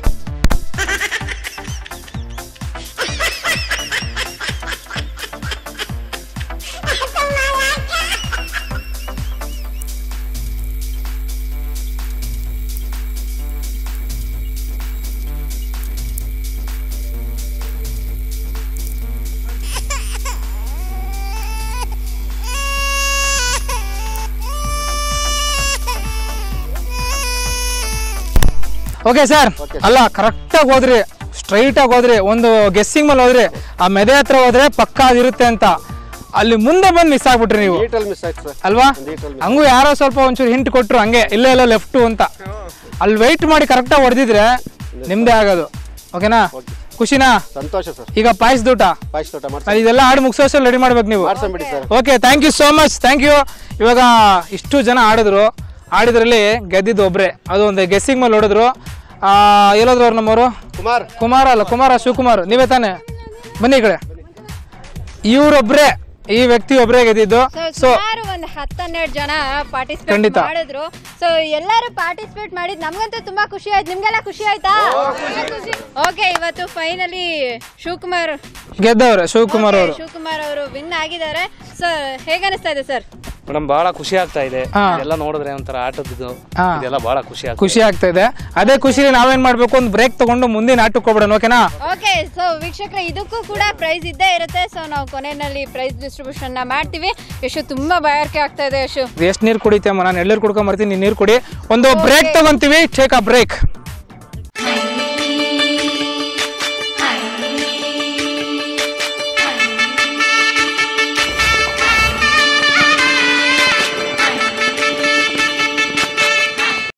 Speaker 2: ಓಕೆ ಸರ್, ಅಲ್ಲ ಕರೆಕ್ಟ್ ಆಗಿ ಹೋದ್ರಿ, ಸ್ಟ್ರೈಟ್ ಆಗಿ ಹೋದ್ರಿ, ಒಂದು ಗೆಸ್ಸಿಂಗ್ ಮೇಲೆ ಹೋದ್ರಿ. ಆ ಮೆದೆ ಹತ್ರ ಹೋದ್ರೆ ಪಕ್ಕ ಅದಿರುತ್ತೆ ಅಂತ. ಅಲ್ಲಿ ಮುಂದೆ ಬಂದು ಮಿಸ್ ಆಗ್ಬಿಟ್ರಿ ನೀವು
Speaker 6: ಮಿಸ್ ಆಯ್ತು ಸರ್
Speaker 2: ಅಲ್ವಾ ಹಂಗೂ ಯಾರೋ ಸ್ವಲ್ಪ ಒಂಚೂರು ಹಿಂಟ್ ಕೊಟ್ರು ಹಂಗೆ ಇಲ್ಲೆಲ್ಲ ಲೆಫ್ಟು ಅಂತ ಅಲ್ಲಿ ವೆಯ್ಟ್ ಮಾಡಿ ಕರೆಕ್ಟಾಗಿ ಹೊಡೆದಿದ್ರೆ ನಿಮ್ದೇ ಆಗೋದು ಓಕೆನಾ ಖುಷಿನಾ
Speaker 6: ಸಂತೋಷ ಸರ್
Speaker 2: ಈಗ ಪಾಯಸ್ ಊಟ ಇದೆಲ್ಲ ಆಡು ಮುಗಿಸೋಷ್ಟು ರೆಡಿ ಮಾಡ್ಬೇಕು ನೀವು okay thank you so much thank you ಇವಾಗ ಇಷ್ಟು ಜನ ಆಡಿದ್ರಲ್ಲಿ ಗೆದ್ದಿದ್ದು ಒಬ್ರೆ ಅದು ಒಂದು ಗೆಸ್ಸಿಂಗ್ ಮೇಲೆ ಹೊಡೆದ್ರು ಎಲ್ಲೋದ್ರು ಅವ್ರು ನಮ್ಮವರು ಕುಮಾರ ಶಿವಕುಮಾರ್ ನೀವೇ ತಾನೆ ಬನ್ನಿ ಈ ಕಡೆ ಇವರೊಬ್ರೆ ಈ ವ್ಯಕ್ತಿ ಒಬ್ರೇ ಗೆದ್ದಿದ್ದು
Speaker 1: ಸೊ ಒಂದು 10-12 ಜನ ಪಾರ್ಟಿಸಿಪೇಟ್ ಮಾಡಿದ್ರು ಸೊ ಎಲ್ಲರೂ ಪಾರ್ಟಿಸಿಪೇಟ್ ಮಾಡಿದ್ ನಮ್ಗಂತೂ ತುಂಬಾ ಖುಷಿ ಆಯ್ತು ನಿಮ್ಗೆಲ್ಲ ಖುಷಿ ಆಯ್ತಾ ಓಕೆ ಇವತ್ತು ಫೈನಲಿ ಶಿವಕುಮಾರ್
Speaker 2: ಗೆದ್ದವ್ರೆ ಶಿವಕುಮಾರ್
Speaker 1: ಅವರು ವಿನ್ ಆಗಿದ್ದಾರೆ ಸೊ ಹೇಗನಿಸ್ತಾ ಇದೆ ಸರ್
Speaker 9: ಮೇಡಮ್ ಬಹಳ ಖುಷಿ ಆಗ್ತಾ ಇದೆ ಎಲ್ಲ ನೋಡಿದ್ರೆ ಒಂಥರ ಆಟದ್ದು ಇದೆಲ್ಲ ಬಹಳ ಖುಷಿ
Speaker 2: ಆಗ್ತಾ ಇದೆ ಅದೇ ಖುಷಿ ನಾವೇನ್ ಮಾಡ್ಬೇಕು ಒಂದು ಬ್ರೇಕ್ ತಗೊಂಡು ಮುಂದಿನ ಆಟಕ್ಕೆ ಹೋಗ್ಬಿಡೋಣ ಓಕೆನಾ
Speaker 1: ಓಕೆ ಸೊ ವೀಕ್ಷಕರೇ ಇದಕ್ಕೂ ಕೂಡ ಪ್ರೈಸ್ ಇದ್ದೇ ಇರುತ್ತೆ ಸೊ ನಾವು ಕೊನೆಯಲ್ಲಿ ಪ್ರೈಸ್ ಡಿಸ್ಟ್ರಿಬ್ಯೂಷನ್ ಮಾಡ್ತೀವಿ ಯಶು ತುಂಬಾ ಬಾಯಾರಿಕೆ ಆಗ್ತಾ ಇದೆ ಯಶು
Speaker 2: ಎಷ್ಟು ನೀರು ಕುಡಿತೇಮ್ಮ ನಾನು ಎಲ್ಲರೂ ಕುಡ್ಕೊಂಡ್ ಬರ್ತೀನಿ ನೀರು ಕುಡಿ ಒಂದು ಬ್ರೇಕ್ ತಗೊಂತೀವಿ ಟೇಕ್ ಅ ಬ್ರೇಕ್